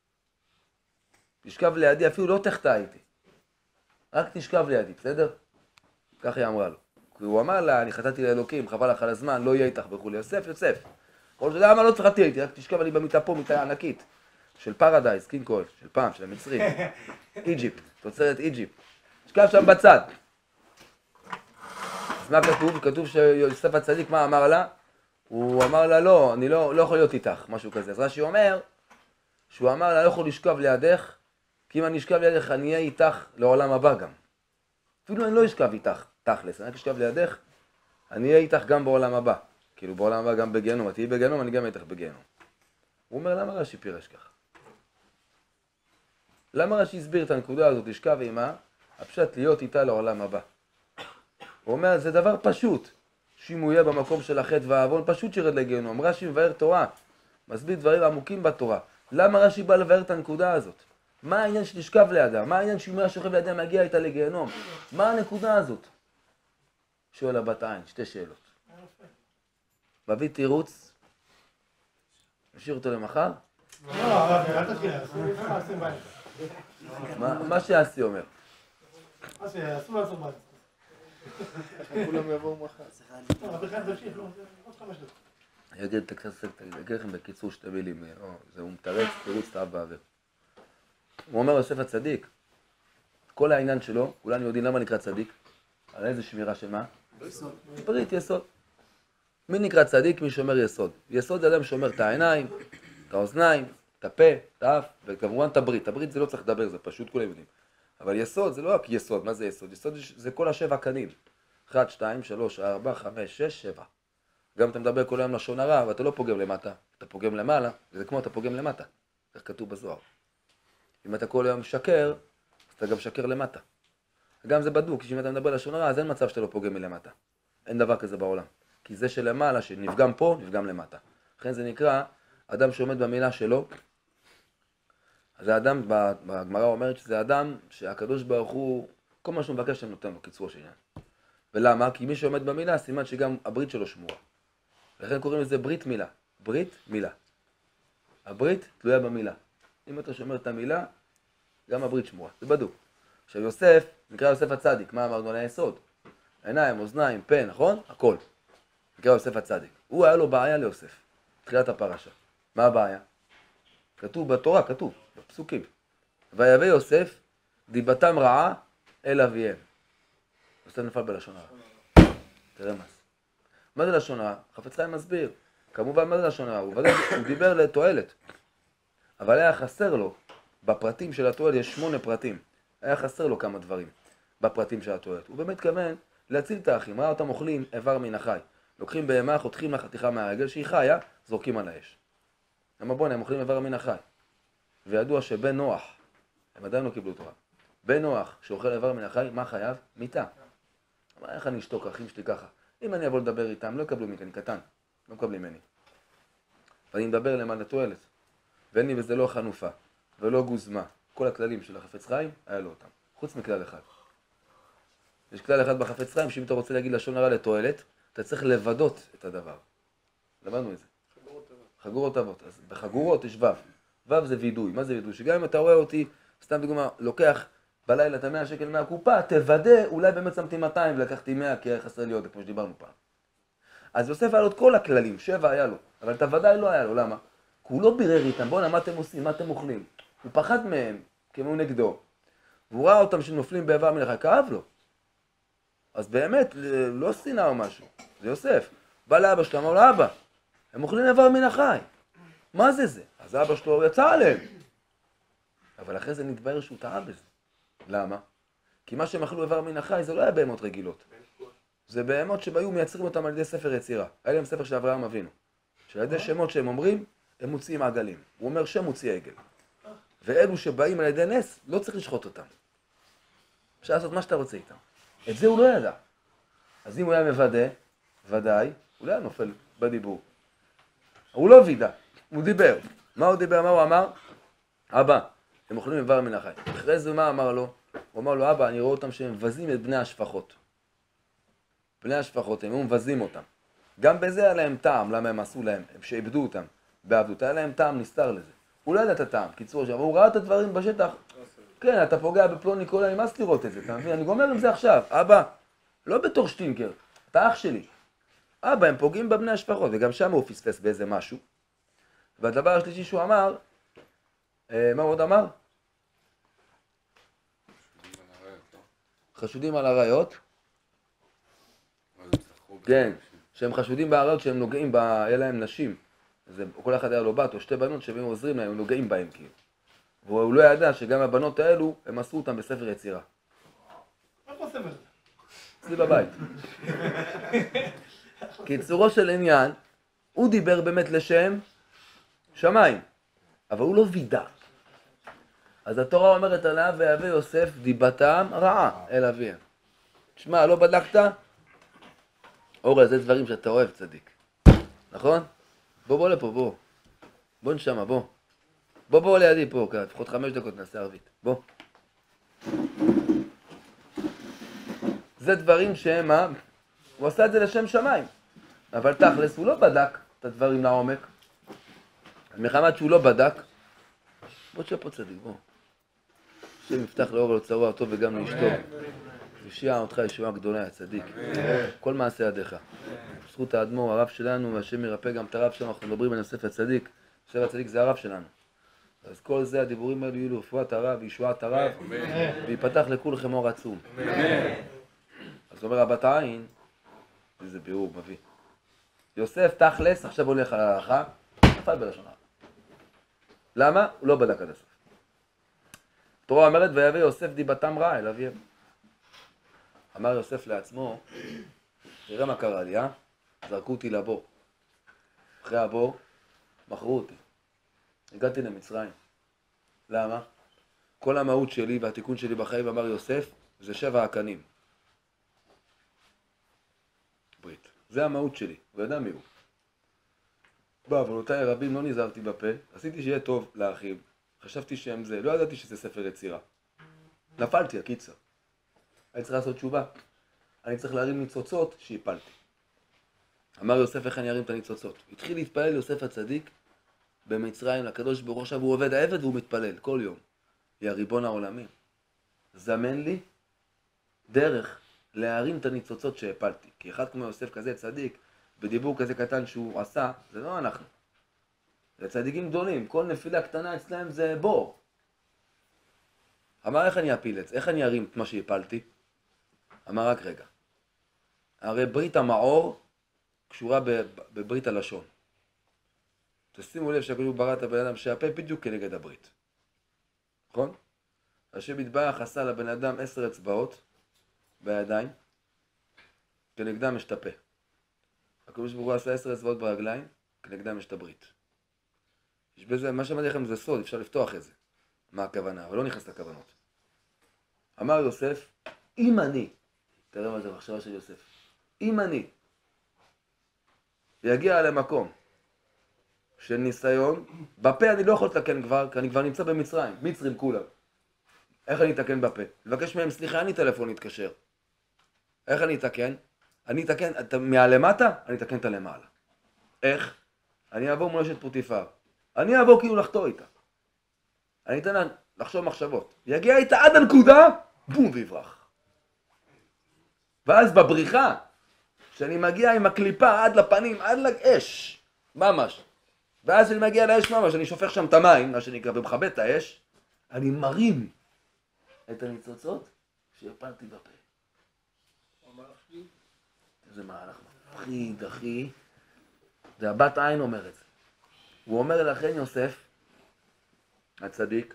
תשכב לידי, אפילו לא תחטא איתי. רק תשכב לידי, בסדר? כך היא אמרה לו. הוא אמר לה, אני חטאתי לאלוקים, חבל לך על הזמן, לא יהיה איתך וכו'. יוסף, יוסף. כל זה למה לא צריך תהיה איתי, רק תשכב לי במיטה פה, מיטה ענקית. של פרדייז, קינג קול, של פעם, של המצרים. איג'יפט, תוצרת איג'יפט. תשכב שם בצד. אז מה כתוב? כתוב שיוסף הצדיק, מה אמר לה? הוא אמר לה, לא, אני לא, לא יכול להיות איתך, משהו כזה. אז רש"י אומר, שהוא אמר לה, לא יכול לשכב לידך, כי אם אני אשכב לידך, אני אהיה איתך לעולם הבא גם. אפילו אני לא אשכב איתך, תכלס, אני רק אשכב לידך, אני אהיה איתך גם בעולם הבא. כאילו בעולם הבא גם בגיהנום, את תהיי בגיהנום, אני גם איתך בגיהנום. הוא אומר, למה רש"י פירש ככה? למה רש"י הסביר את הנקודה הזאת, לשכב עימה, הפשט להיות איתה לעולם הבא? הוא אומר, זה דבר פשוט, שאם הוא יהיה במקום של החטא והעוון, פשוט שירד לגיהנום. רש"י מבאר תורה, מסביר דברים עמוקים בתורה. למה רש"י בא לבאר את הנקודה הזאת? מה העניין של לשכב לידה? מה העניין שאם הוא שוכב לידה מגיע איתה לגיהנום? מה הנקודה הזאת? שואל הבת עין, שתי שאלות. מביא תירוץ, נשאיר אותו למחר? לא, אל תתחיל, עושים בעיה. מה שעשי אומר. מה שעשו לעשות בעיה. כולם יבואו מחר. לא, בכלל תמשיך, לא, זה עוד חמש דקות. אני אגיד לכם בקיצור שתי מילים, זה הוא מתרץ, תירוץ תאב באוויר. הוא אומר יוסף הצדיק, כל העניין שלו, כולנו יודעים למה נקרא צדיק, על איזה שמירה של מה? יסוד. ברית, יסוד. מי נקרא צדיק? מי שומר יסוד. יסוד זה אדם שומר את העיניים, את האוזניים, את הפה, את האף, וכמובן את הברית. הברית זה לא צריך לדבר, זה פשוט כולם יודעים. אבל יסוד זה לא רק יסוד, מה זה יסוד? יסוד זה כל השבע קנים. אחת, שתיים, שלוש, ארבע, חמש, שש, שבע. גם אתה מדבר כל היום לשון הרע, ואתה לא פוגם למטה, אתה פוגם למעלה, וזה כמו אתה פוגם למטה. כך כתוב בזוהר. אם אתה כל היום משקר, אז אתה גם משקר למטה. גם זה בדוק, כשאם אתה מדבר לשון הרע, אז אין מצב שאתה לא פוגם מלמטה. אין דבר כזה בעולם. כי זה שלמעלה, שנפגם פה, נפגם למטה. לכן זה נקרא אדם שעומד במילה שלו, אז האדם, בגמרא אומרת שזה אדם שהקדוש ברוך הוא, כל מה שהוא מבקש הם נותן לו, קיצור של עניין. ולמה? כי מי שעומד במילה, סימן שגם הברית שלו שמורה. לכן קוראים לזה ברית מילה. ברית מילה. הברית תלויה במילה. אם אתה שומר את המילה, גם הברית שמורה. זה בדוק. עכשיו יוסף, נקרא יוסף הצדיק. מה אמרנו על היסוד? עיניים, אוזניים, פה, נכון? הכל. נקרא יוסף הצדיק. הוא היה לו בעיה ליוסף. תחילת הפרשה. מה הבעיה? כתוב בתורה, כתוב, בפסוקים. ויבא יוסף, דיבתם רעה אל אביהם. יוסף נפל בלשון הרע. תראה מה זה. מה זה לשון הרע? חפץ חיים מסביר. כמובן מה זה לשון הרע? הוא, הוא דיבר לתועלת. אבל היה חסר לו, בפרטים של התועלת יש שמונה פרטים. היה חסר לו כמה דברים בפרטים של התועלת. הוא באמת כוון להציל את האחים. ראה אותם אוכלים איבר מן החי. לוקחים בהמה, חותכים לה חתיכה מהרגל שהיא חיה, זורקים על האש. למה בואו, הם אוכלים איבר מן החי. וידוע שבן נוח, הם עדיין לא קיבלו תורה. בן נוח שאוכל איבר מן החי, מה חייב? מיתה. אבל איך אני אשתוק, האחים שלי ככה? אם אני אבוא לדבר איתם, לא יקבלו מכאן, אני קטן. לא מקבלים ממני. ואני מדבר להם על התועלת. ואין לי בזה לא חנופה, ולא גוזמה. כל הכללים של החפץ חיים, היה לו אותם. חוץ מכלל אחד. יש כלל אחד בחפץ חיים, שאם אתה רוצה להגיד לשון הרע לתועלת, אתה צריך לבדות את הדבר. למדנו את זה. חגורות אבות. אז בחגורות יש וו. וו זה וידוי. מה זה וידוי? שגם אם אתה רואה אותי, סתם דוגמה, לוקח בלילה את המאה שקל מהקופה, תוודא, אולי באמת שמתי מאתיים ולקחתי מאה, כי היה חסר לי עוד, כמו שדיברנו פעם. אז יוסף היה לו את כל הכללים, שבע היה לו, אבל את הוודאי לא היה לו, למה? כי הוא לא בירר איתם, בוא'נה, מה אתם עושים, מה אתם אוכלים? הוא פחד מהם, כי הם היו נגדו. והוא ראה אותם שנופלים באיבר מן החי, כאב לו. אז באמת, לא שנאה או משהו, זה יוסף. בא לאבא שלו, אמר לו, אבא, הם אוכלים איבר מן החי. מה זה זה? אז אבא שלו יצא עליהם. אבל אחרי זה נתבהר שהוא טעה בזה. למה? כי מה שהם אכלו איבר מן החי זה לא היה בהמות רגילות. זה בהמות שהיו מייצרים אותם על ידי ספר יצירה. היה להם ספר של אברהם אבינו. שעל ידי שמות שהם אומרים, הם מוציאים עגלים. הוא אומר שם מוציא עגל. ואלו שבאים על ידי נס, לא צריך לשחוט אותם. אפשר לעשות מה שאתה רוצה איתם. את זה הוא לא ידע. אז אם הוא היה מוודא, ודאי, הוא לא היה נופל בדיבור. הוא לא וידע, הוא דיבר. מה הוא דיבר? מה הוא אמר? אבא, הם אוכלים איבר מן החי. אחרי זה מה אמר לו? הוא אמר לו, אבא, אני רואה אותם שהם מבזים את בני השפחות. בני השפחות, הם מבזים אותם. גם בזה היה להם טעם, למה הם עשו להם, הם שאיבדו אותם בעבדות, היה להם טעם נסתר לזה. הוא לא ידע את הטעם, קיצור שם, הוא ראה את הדברים בשטח. כן, אתה פוגע בפלוני כל אני נמאס לראות את זה, אתה מבין? אני גומר עם זה עכשיו, אבא, לא בתור שטינקר, אתה אח שלי. אבא, הם פוגעים בבני השפחות, וגם שם הוא פספס באיזה משהו. והדבר השלישי שהוא אמר, מה הוא עוד אמר? חשודים על הראיות. כן, שהם חשודים בעריות שהם נוגעים, היה להם נשים. כל אחד היה לו בת או שתי בנות שהם עוזרים להם, הם נוגעים בהם כאילו. והוא לא ידע שגם הבנות האלו, הם עשו אותם בספר יצירה. איפה ספר? אצלי בבית. קיצורו של עניין, הוא דיבר באמת לשם שמיים, אבל הוא לא וידע. אז התורה אומרת עליו, ויבא יוסף דיבתם רעה אל אביהם. תשמע, לא בדקת? אורל, זה דברים שאתה אוהב, צדיק. נכון? בוא, בוא לפה, בוא. בוא נשמה, בוא. בוא, בוא לידי פה, לפחות חמש דקות נעשה ערבית. בוא. זה דברים שהם, מה? הוא עשה את זה לשם שמיים. אבל תכלס, הוא לא בדק את הדברים לעומק. מחמת שהוא לא בדק, בוא תשאר פה צדיק, בוא. השם יפתח לאור ולצרוע אותו וגם לאשתו. יושיע אותך ישועה גדולה, הצדיק. כל מעשה ידיך. זכות האדמו"ר, הרב שלנו, והשם ירפא גם את הרב שלנו, אנחנו מדברים על יוסף הצדיק. יוסף הצדיק זה הרב שלנו. אז כל זה, הדיבורים האלו יהיו לרפואת הרב, וישועת הרב, ויפתח לכולכם אור עצום. אז אומר רבת עין, איזה ביאור מביא. יוסף תכלס, עכשיו הולך על ההלכה, נפל בלשון הרע. למה? הוא לא בדק עד הסוף. התורה אומרת, ויבא יוסף דיבתם רעה אל אביהם. אמר יוסף לעצמו, תראה מה קרה לי, אה? זרקו אותי לבור. אחרי הבור, מכרו אותי. הגעתי למצרים. למה? כל המהות שלי והתיקון שלי בחיים, אמר יוסף, זה שבע הקנים. ברית. זה המהות שלי, הוא ידע מי הוא. בעוונותיי הרבים לא נזהרתי בפה, עשיתי שיהיה טוב לאחים, חשבתי שהם זה, לא ידעתי שזה ספר יצירה. נפלתי, הקיצר. אני צריך לעשות תשובה. אני צריך להרים ניצוצות שהפלתי. אמר יוסף, איך אני ארים את הניצוצות? התחיל להתפלל יוסף הצדיק במצרים לקדוש ברוך הוא, עכשיו הוא עובד העבד והוא מתפלל כל יום. יא ריבון העולמים, זמן לי דרך להרים את הניצוצות שהפלתי. כי אחד כמו יוסף כזה צדיק, בדיבור כזה קטן שהוא עשה, זה לא אנחנו. זה צדיקים גדולים, כל נפילה קטנה אצלהם זה בור. אמר, איך אני אפיל את זה? איך אני ארים את מה שהפלתי? אמר, רק רגע. הרי ברית המעור קשורה בברית הלשון. תשימו לב שהקדוש ברא את הבן אדם שהפה בדיוק כנגד הברית. נכון? השם יתברך עשה לבן אדם עשר אצבעות בידיים, כנגדם יש את הפה. הקדוש ברוך הוא עשה עשר אצבעות ברגליים, כנגדם יש את הברית. יש בזה, מה שאמרתי לכם זה סוד, אפשר לפתוח את זה. מה הכוונה? אבל לא נכנס לכוונות. אמר יוסף, אם אני, תראה מה זה המחשבה של יוסף, אם אני יגיע למקום של ניסיון, בפה אני לא יכול לתקן כבר, כי אני כבר נמצא במצרים, מצרים כולם. איך אני אתקן בפה? לבקש מהם סליחה, אין לי טלפון להתקשר. איך אני אתקן? אני אתקן, אתה מהלמטה, אני אתקן את הלמעלה. איך? אני אעבור מול אשת פוטיפר. אני אעבור כאילו לחתור איתה. אני אתן לה לחשוב מחשבות. יגיע איתה עד הנקודה, בום ויברח. ואז בבריחה, שאני מגיע עם הקליפה עד לפנים, עד לאש, ממש. ואז אני מגיע לאש ממש, אני שופך שם את המים, מה שנקרא, ומכבה את האש, אני מרים את הניצוצות שהפלתי בפה. איזה מהלך מפחיד, אחי. זה הבת עין אומר את זה. הוא אומר לכן יוסף, הצדיק,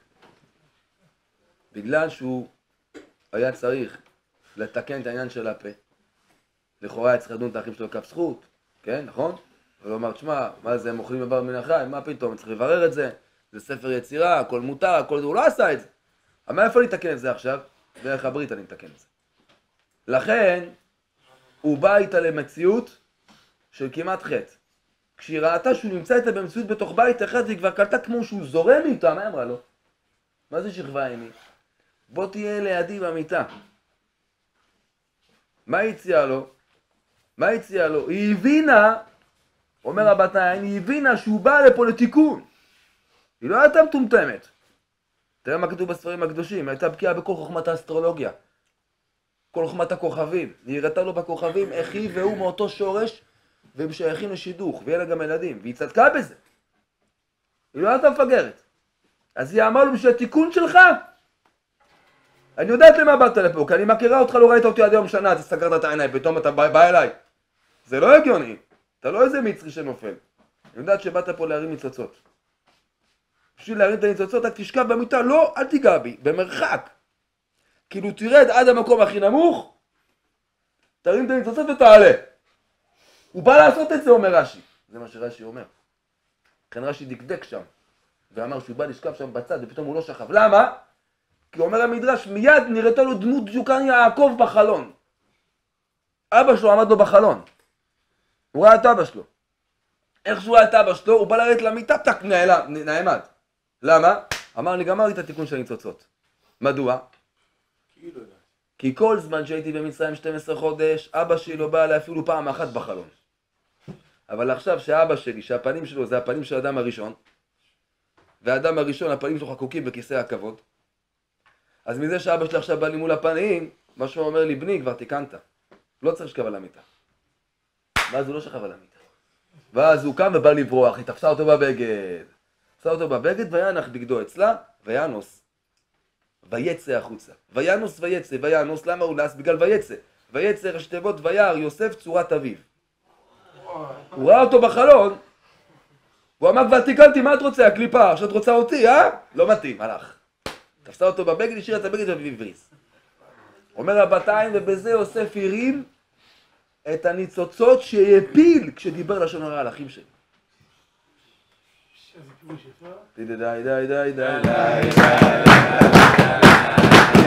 בגלל שהוא היה צריך לתקן את העניין של הפה, לכאורה היה צריך לדון את האחים שלו לכף זכות, כן, נכון? הוא אומר, תשמע, מה זה, הם אוכלים איבר מן החי, מה פתאום, אני צריך לברר את זה, זה ספר יצירה, הכל מותר, הכל זה, הוא לא עשה את זה. אבל איפה אני אתקן את זה עכשיו? דרך הברית אני אתקן את זה. לכן, הוא בא איתה למציאות של כמעט חטא. כשהיא ראתה שהוא נמצא איתה במציאות בתוך בית אחד, היא כבר קלטה כמו שהוא זורם איתה, מה אמרה לו? מה זה שכבה עיני? בוא תהיה לידי במיטה. מה היא הציעה לו? מה היא הציעה לו? היא הבינה, אומר הבת עין, היא הבינה שהוא בא לפה לתיקון. היא לא הייתה מטומטמת. תראה מה כתוב בספרים הקדושים, היא הייתה בקיאה בכל חוכמת האסטרולוגיה. כל חוכמת הכוכבים. היא הראתה לו בכוכבים איך היא והוא מאותו שורש, והם שייכים לשידוך, ויהיה לה גם ילדים, והיא צדקה בזה. היא לא הייתה מפגרת. אז היא אמרה לו, בשביל התיקון שלך, אני יודעת למה באת לפה, כי אני מכירה אותך, לא ראית אותי עד יום שנה, אתה סגרת את העיניים, פתאום אתה בא, בא אליי. זה לא הגיוני. אתה לא איזה מצרי שנופל. אני יודעת שבאת פה להרים ניצוצות. בשביל להרים את הניצוצות, רק תשכב במיטה, לא, אל תיגע בי, במרחק. כאילו תרד עד המקום הכי נמוך, תרים את הניצוצות ותעלה. הוא בא לעשות את זה, אומר רש"י. זה מה שרש"י אומר. לכן רש"י דקדק שם, ואמר שהוא בא לשכב שם בצד, ופתאום הוא לא שכב. למה? כי אומר המדרש, מיד נראתה לו דמות דיוקן יעקב בחלון. אבא שלו עמד לו בחלון. הוא ראה את אבא שלו. איך שהוא ראה את אבא שלו, הוא בא לרדת למיטה, פתק נעמד. למה? אמר לי, גמר לי את התיקון של הניצוצות. מדוע? כי כל זמן שהייתי במצרים שנים עשר חודש, אבא שלי לא בא אליי אפילו פעם אחת בחלון. אבל עכשיו שאבא שלי, שהפנים שלו זה הפנים של האדם הראשון, והאדם הראשון, הפנים שלו חקוקים בכיסא הכבוד, אז מזה שאבא שלי עכשיו בא לי מול הפנים, מה שהוא אומר לי, בני, כבר תיקנת. לא צריך לשכב על המיטה. ואז הוא לא שכב על המיטה. ואז הוא קם ובא לברוח, היא תפסה אותו בבגד. תפסה אותו בבגד וינח בגדו אצלה, וינוס. ויצא החוצה. וינוס ויצא, וינוס, למה הוא נס? בגלל ויצא. ויצא ראשי תיבות וירא יוסף צורת אביו. הוא ראה אותו בחלון, הוא אמר כבר תיקנתי, מה את רוצה? הקליפה, עכשיו את רוצה אותי, אה? לא מתאים, הלך. תפסה אותו בבגד, השאיר את הבגד והבריס. אומר הבת עין, ובזה יוסף הרים את הניצוצות שהפיל כשדיבר לשון הרע על אחים שלי. די די די די די די